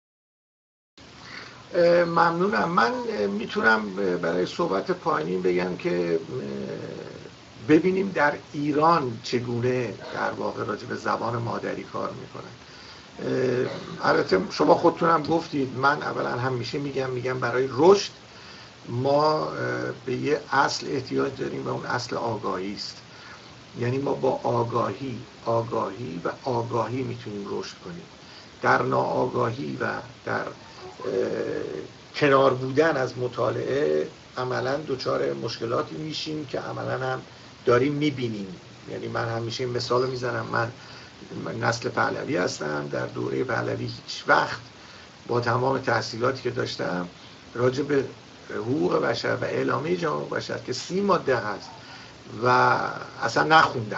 ممنونم. من میتونم برای صحبت پایانی بگم که ببینیم در ایران چگونه در واقع راجع به زبان مادری کار میکنن. البته شما خودتونم گفتید، من اولا همیشه میگم میگم برای رشد ما به یه اصل احتیاج داریم و اون اصل آگاهی است. یعنی ما با آگاهی آگاهی و آگاهی میتونیم رشد کنیم. در ناآگاهی و در کنار بودن از مطالعه عملا دچار مشکلاتی میشیم که عملا هم داریم میبینیم. یعنی من همیشه این مثال میزنم، من نسل پهلوی هستم. در دوره پهلوی هیچ وقت با تمام تحصیلاتی که داشتم راجع به حقوق بشر و اعلامیه جهان بشر که سی ماده هست و اصلا نخوندم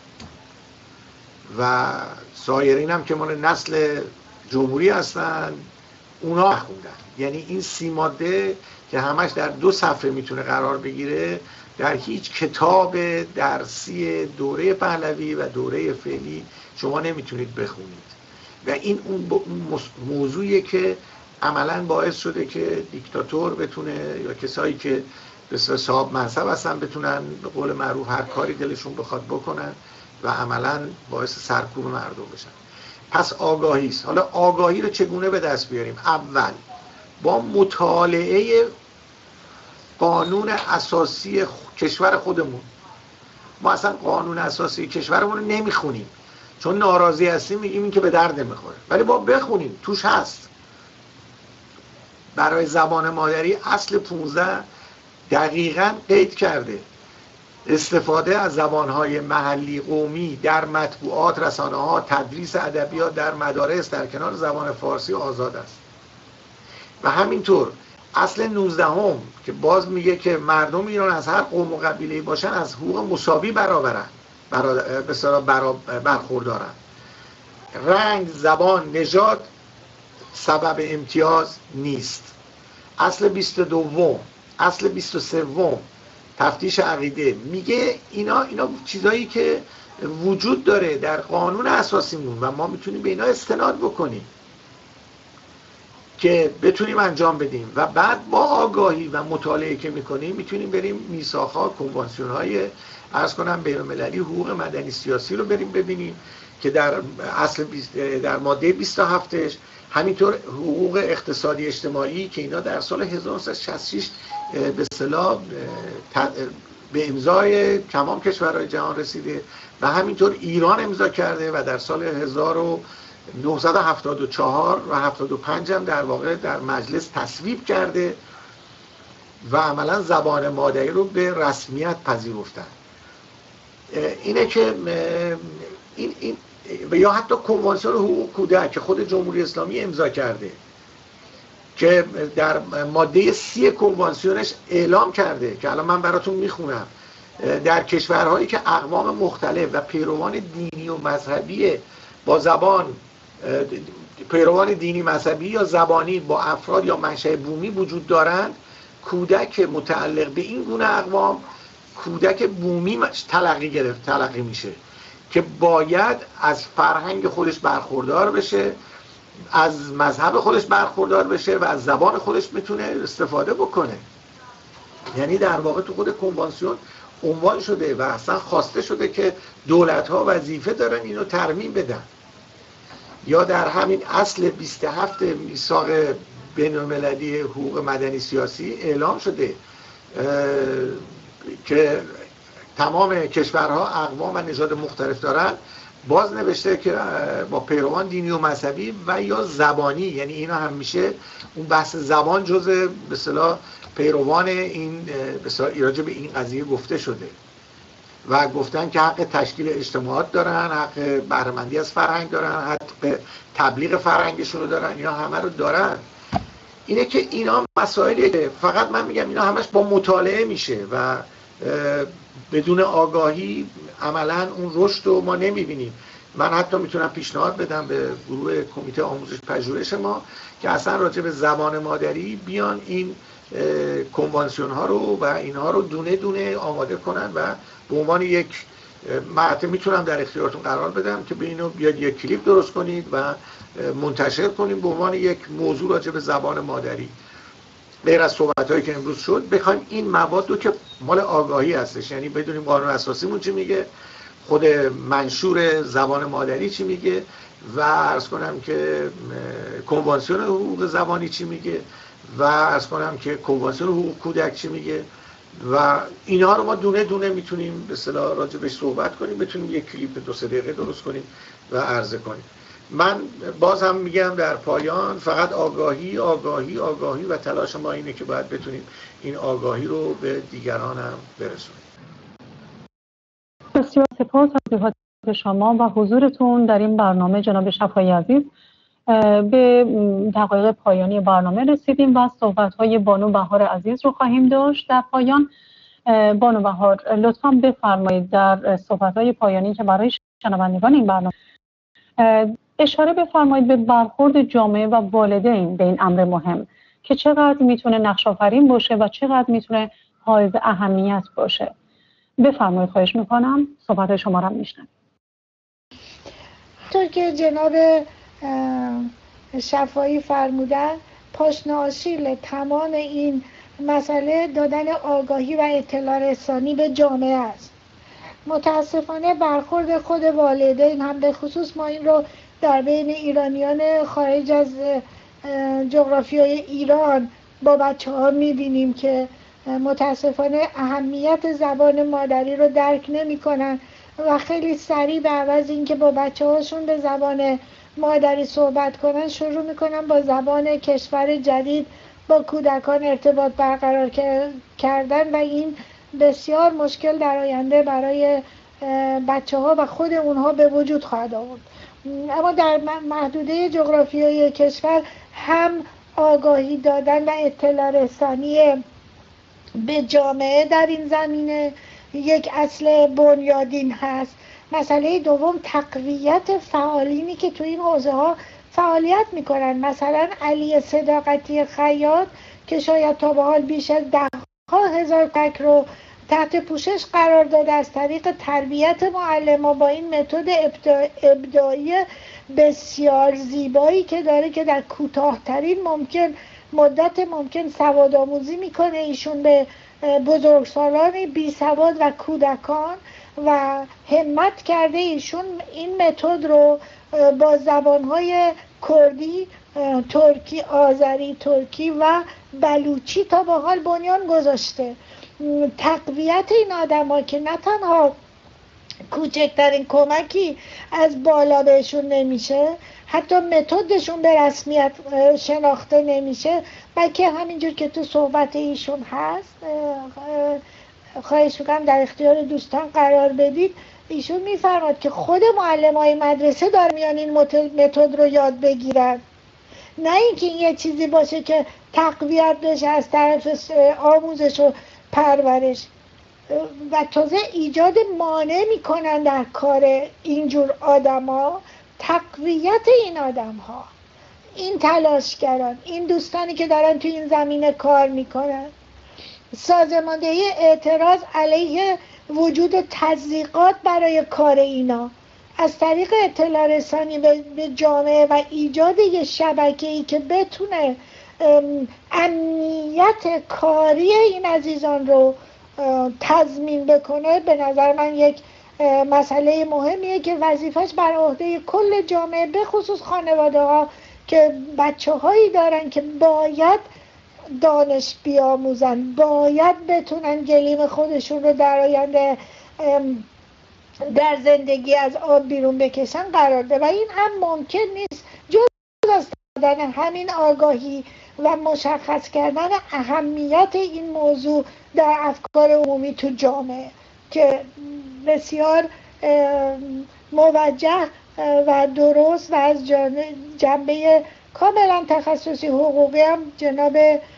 و سایرین هم که مال نسل جمهوری هستن اونا نخوندن. یعنی این سی ماده که همش در دو صفحه میتونه قرار بگیره در هیچ کتاب درسی دوره پهلوی و دوره فعلی شما نمیتونید بخونید و این اون موضوعیه که عملاً باعث شده که دیکتاتور بتونه یا کسایی که به صاحب منصب هستن بتونن به قول معروف هر کاری دلشون بخواد بکنن و عملاً باعث سرکوب مردم بشن. پس آگاهی است. حالا آگاهی رو چگونه به دست بیاریم؟ اول با مطالعه قانون اساسی کشور خودمون. ما اصلا قانون اساسی کشورمون رو نمیخونیم چون ناراضی هستیم، میگیم این که به درد نمیخوره، ولی با بخونیم توش هست. برای زبان مادری اصل پانزده دقیقاً قید کرده استفاده از زبانهای محلی قومی در مطبوعات، رسانه‌ها، تدریس ادبیات در مدارس در کنار زبان فارسی آزاد است. و همینطور اصل نوزدهم که باز میگه که مردم ایران از هر قوم و قبیله‌ای باشن از حقوق مساوی برابرن، برابر برخوردارن. رنگ، زبان، نژاد سبب امتیاز نیست. اصل بیست و دوم، اصل بیست و سوم تفتیش عقیده میگه اینا اینا چیزایی که وجود داره در قانون اساسیمون و ما میتونیم به اینا استناد بکنیم که بتونیم انجام بدیم و بعد با آگاهی و مطالعه که میکنیم میتونیم بریم میثاق‌ها، کنوانسیون‌های عرض کنم بین‌المللی حقوق مدنی سیاسی رو بریم ببینیم که در اصل در ماده بیست و هفتش، همینطور حقوق اقتصادی اجتماعی که اینا در سال هزار و نهصد و شصت و شش به اصطلاح به امضای تمام کشورهای جهان رسیده و همینطور ایران امضا کرده و در سال هزار و نهصد و هفتاد و چهار و هفتاد و پنج هم در واقع در مجلس تصویب کرده و عملا زبان مادری رو به رسمیت پذیرفتن. اینه که این این یا حتی کنوانسیون حقوق کودک که خود جمهوری اسلامی امضا کرده که در ماده سی کنوانسیونش اعلام کرده که الان من براتون میخونم، در کشورهایی که اقوام مختلف و پیروان دینی و مذهبی با زبان پیروان دینی مذهبی یا زبانی با افراد یا منشأ بومی وجود دارند، کودک متعلق به این گونه اقوام کودک بومی تلقی گرفت تلقی میشه که باید از فرهنگ خودش برخوردار بشه، از مذهب خودش برخوردار بشه و از زبان خودش میتونه استفاده بکنه. یعنی در واقع تو خود کنوانسیون عنوان شده و اصلا خواسته شده که دولت‌ها وظیفه دارن اینو ترمیم بدن. یا در همین اصل بیست و هفت میثاق بین‌المللی حقوق مدنی سیاسی اعلام شده که تمام کشورها اقوام و نژاد مختلف دارن، باز نوشته که با پیروان دینی و مذهبی و یا زبانی، یعنی اینا هم میشه اون بحث زبان جزء به اصطلاح پیروان این به اصطلاح راجع به این قضیه گفته شده و گفتن که حق تشکیل اجتماعات دارن، حق بهره مندی از فرهنگ دارن، حق تبلیغ فرهنگشون رو دارن، اینا همه رو دارن. اینه که اینا مسائلیه که فقط من میگم اینا همش با مطالعه میشه و بدون آگاهی عملا اون رشد رو ما نمیبینیم. من حتی میتونم پیشنهاد بدم به گروه کمیته آموزش پژوهش ما که اصلا راجع به زبان مادری بیان این کنوانسیون ها رو و اینها رو دونه دونه آماده کنن و به عنوان یک متن میتونم در اختیارتون قرار بدم که به اینو بیاد یک کلیپ درست کنید و منتشر کنیم به عنوان یک موضوع راجع به زبان مادری. غیر از صحبت‌هایی که امروز شد بخوایم این مواد رو که مال آگاهی هستش، یعنی بدونیم قانون اساسیمون چی میگه، خود منشور زبان مادری چی میگه و عرض کنم که کنوانسیون حقوق زبانی چی میگه و عرض کنم که کنوانسیون حقوق کودک چی میگه و اینها رو ما دونه دونه میتونیم به اصطلاح راجع بهش صحبت کنیم، بتونیم یک کلیپ دو سه دقیقه درست کنیم و عرضه کنیم. من باز هم میگم در پایان فقط آگاهی آگاهی آگاهی و تلاش ما اینه که باید بتونیم این آگاهی رو به دیگران هم برسونیم. بسیار سپاس از توضیحات شما و حضورتون در این برنامه جناب شفایی عزیز. به دقایق پایانی برنامه رسیدیم و صحبت‌های بانو بهار عزیز رو خواهیم داشت. در پایان بانو بهار لطفاً بفرمایید در صحبت‌های پایانی که برای شنوندگان این برنامه اشاره بفرمایید به برخورد جامعه و والدین به این امر مهم که چقدر میتونه نقش آفرین باشه و چقدر میتونه حائز اهمیت باشه. بفرمایید، خواهش میکنم، صحبت شما را میشنوم. طور که جناب شفایی فرمودن، پاشنه آشیل تمام این مسئله دادن آگاهی و اطلاع رسانی به جامعه است. متاسفانه برخورد خود والدین هم به خصوص ما این رو در بین ایرانیان خارج از جغرافیای ایران با بچه ها میبینیم که متاسفانه اهمیت زبان مادری رو درک نمی کنن و خیلی سریع به عوض این که با بچه هاشون به زبان مادری صحبت کنن شروع میکنن با زبان کشور جدید با کودکان ارتباط برقرار کردن و این بسیار مشکل در آینده برای بچه ها و خود اونها به وجود خواهد آورد. اما در محدوده جغرافیایی کشور هم آگاهی دادن و اطلاع رسانی به جامعه در این زمینه یک اصل بنیادین هست مسئله دوم تقویت فعالینی که تو این حوزه ها فعالیت میکنن. مثلا علی صداقتی خیاط که شاید تا به حال بیش از ده ها هزار کودک رو تحت پوشش قرار داده از طریق تربیت معلم با این متد ابداعی بسیار زیبایی که داره که در کوتاه‌ترین ممکن مدت ممکن سواد آموزی میکنه ایشون به بزرگسالان بی سواد و کودکان و همت کرده ایشون این متد رو با زبانهای کردی، ترکی، آذری، ترکی و بلوچی تا به حال بنیان گذاشته. تقویت این آدم ها که نه تنها کوچکترین کمکی از بالا بهشون نمیشه، حتی متدشون به رسمیت شناخته نمیشه، بلکه همینجور که تو صحبت ایشون هست، خواهش میکنم در اختیار دوستان قرار بدید، ایشون میفرماد که خود معلم های مدرسه دارن میان این متد رو یاد بگیرن، نه اینکه این یه چیزی باشه که تقویت بشه از طرف آموزش و پرورش. و تازه ایجاد مانع میکنن در کار اینجور آدم ها. تقویت این آدم ها، این تلاشگران، این دوستانی که دارن تو این زمینه کار میکنن، سازماندهی اعتراض علیه وجود تضییقات برای کار اینا از طریق اطلاع رسانی به جامعه و ایجاد یه شبکه‌ای که بتونه امنیت کاری این عزیزان رو تضمین بکنه، به نظر من یک مسئله مهمیه که وظیفش بر عهده کل جامعه، به خصوص خانواده ها که بچه هایی دارن که باید دانش بیاموزن، باید بتونن گلیم خودشون رو در آینده در زندگی از آب بیرون بکشن قرار ده و این هم ممکن نیست جز از دادن همین آگاهی و مشخص کردن اهمیت این موضوع در افکار عمومی تو جامعه که بسیار موجه و درست و از جنبه کاملا تخصصی حقوقی هم جناب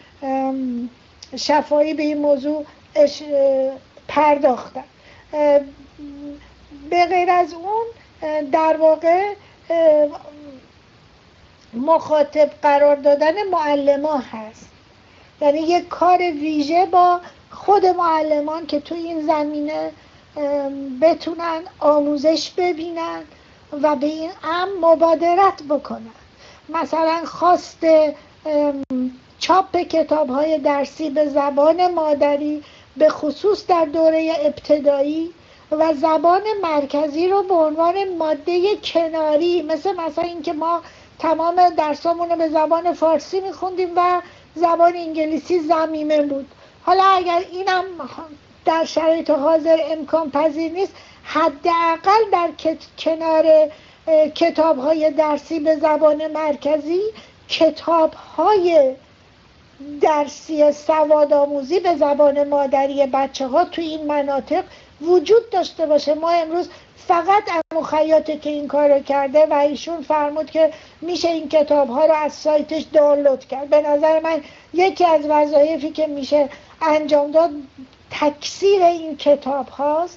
شفایی به این موضوع پرداختن. به غیر از اون در واقع مخاطب قرار دادن معلمان هست، یعنی یک کار ویژه با خود معلمان که تو این زمینه بتونن آموزش ببینن و به این امر مبادرت بکنن. مثلا خواست چاپ کتاب‌های درسی به زبان مادری به خصوص در دوره ابتدایی و زبان مرکزی رو به عنوان ماده کناری، مثل مثلا اینکه ما تمام درسامون رو به زبان فارسی میخوندیم و زبان انگلیسی ضمیمه بود، حالا اگر اینم در شرایط حاضر امکان پذیر نیست، حداقل در کنار کتاب‌های درسی به زبان مرکزی کتاب‌های درسی سوادآموزی به زبان مادری بچه ها تو این مناطق وجود داشته باشه. ما امروز فقط عمو خیاطه که این کارو کرده و ایشون فرمود که میشه این کتاب ها رو از سایتش دانلود کرد. به نظر من یکی از وظایفی که میشه انجام داد تکثیر این کتاب هاست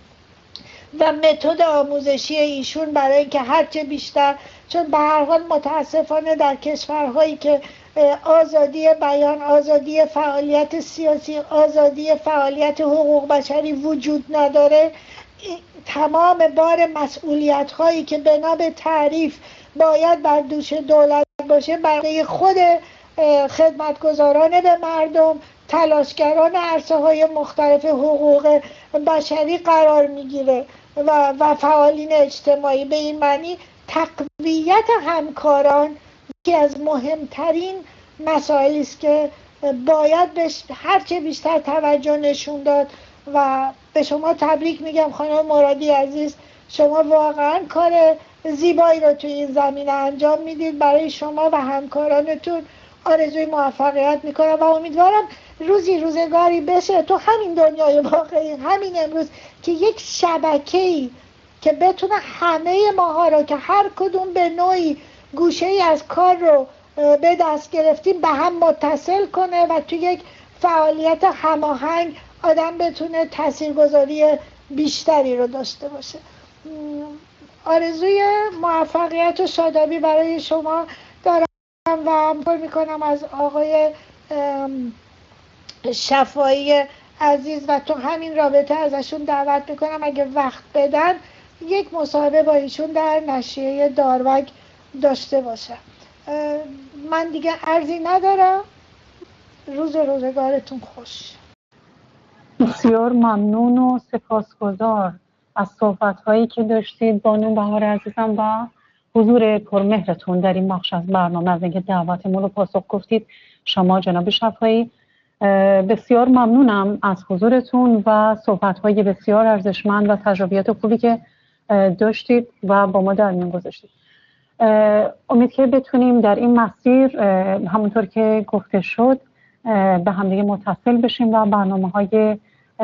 و متد آموزشی ایشون برای اینکه هرچه بیشتر، چون به هر حال متاسفانه در کشورهایی که آزادی بیان، آزادی فعالیت سیاسی، آزادی فعالیت حقوق بشری وجود نداره، تمام بار مسئولیت هایی که بنا به تعریف باید بر دوش دولت باشه برای خود خدمتگزاران به مردم، تلاشگران عرصه های مختلف حقوق بشری قرار میگیره و, و فعالین اجتماعی. به این معنی تقویت همکاران یکی از مهمترین مسائلی است که باید بهش هرچه بیشتر توجه نشون داد و به شما تبریک میگم خانم مرادی عزیز، شما واقعا کار زیبایی رو توی این زمینه انجام میدید. برای شما و همکارانتون آرزوی موفقیت میکنم و امیدوارم روزی روزگاری بشه تو همین دنیای واقعی، همین امروز، که یک شبکه‌ای که بتونه همه ماها رو که هر کدوم به نوعی گوشه‌ای از کار رو به دست گرفتیم به هم متصل کنه و تو یک فعالیت هماهنگ آدم بتونه تاثیرگذاری بیشتری رو داشته باشه. آرزوی موفقیت و شادابی برای شما دارم و همکار میکنم از آقای شفایی عزیز و تو همین رابطه ازشون دعوت میکنم اگه وقت بدن یک مصاحبه با ایشون در نشریه داروگ داشته باشم. من دیگه عرضی ندارم. روز و روزگارتون خوش. بسیار ممنون و سپاسگزار از صحبت‌هایی که داشتید بانو بهار عزیزم و حضور پرمهرتون در این بخش از برنامه، از اینکه دعوتمون رو پاسخ گفتید. شما جناب شفایی بسیار ممنونم از حضورتون و صحبت‌های بسیار ارزشمند و تجربیات خوبی که داشتید و با ما در میون گذاشتید. امید که بتونیم در این مسیر همونطور که گفته شد به همدیگه متصل بشیم و برنامه‌های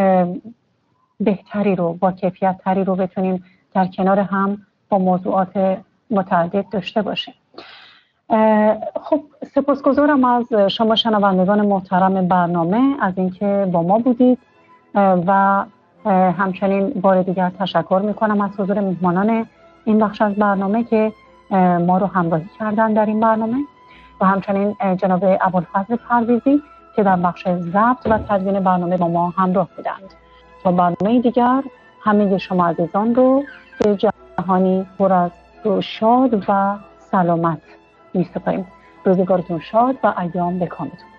بهتری رو با کیفیت تری رو بتونیم در کنار هم با موضوعات متعدد داشته باشیم. خب سپاسگزارم از شما شنوندگان محترم برنامه از اینکه با ما بودید و همچنین بار دیگر تشکر میکنم از حضور میهمانان این بخش از برنامه که ما رو همراهی کردن در این برنامه و همچنین جناب ابوالفضل پرویزی که در بخش ضبط و تدوین برنامه با ما همراه بودند. تا برنامه دیگر همه شما عزیزان رو به جهانی پر از شاد و سلامت می‌سپاریم. روزگارتون شاد و ایام به کامتون.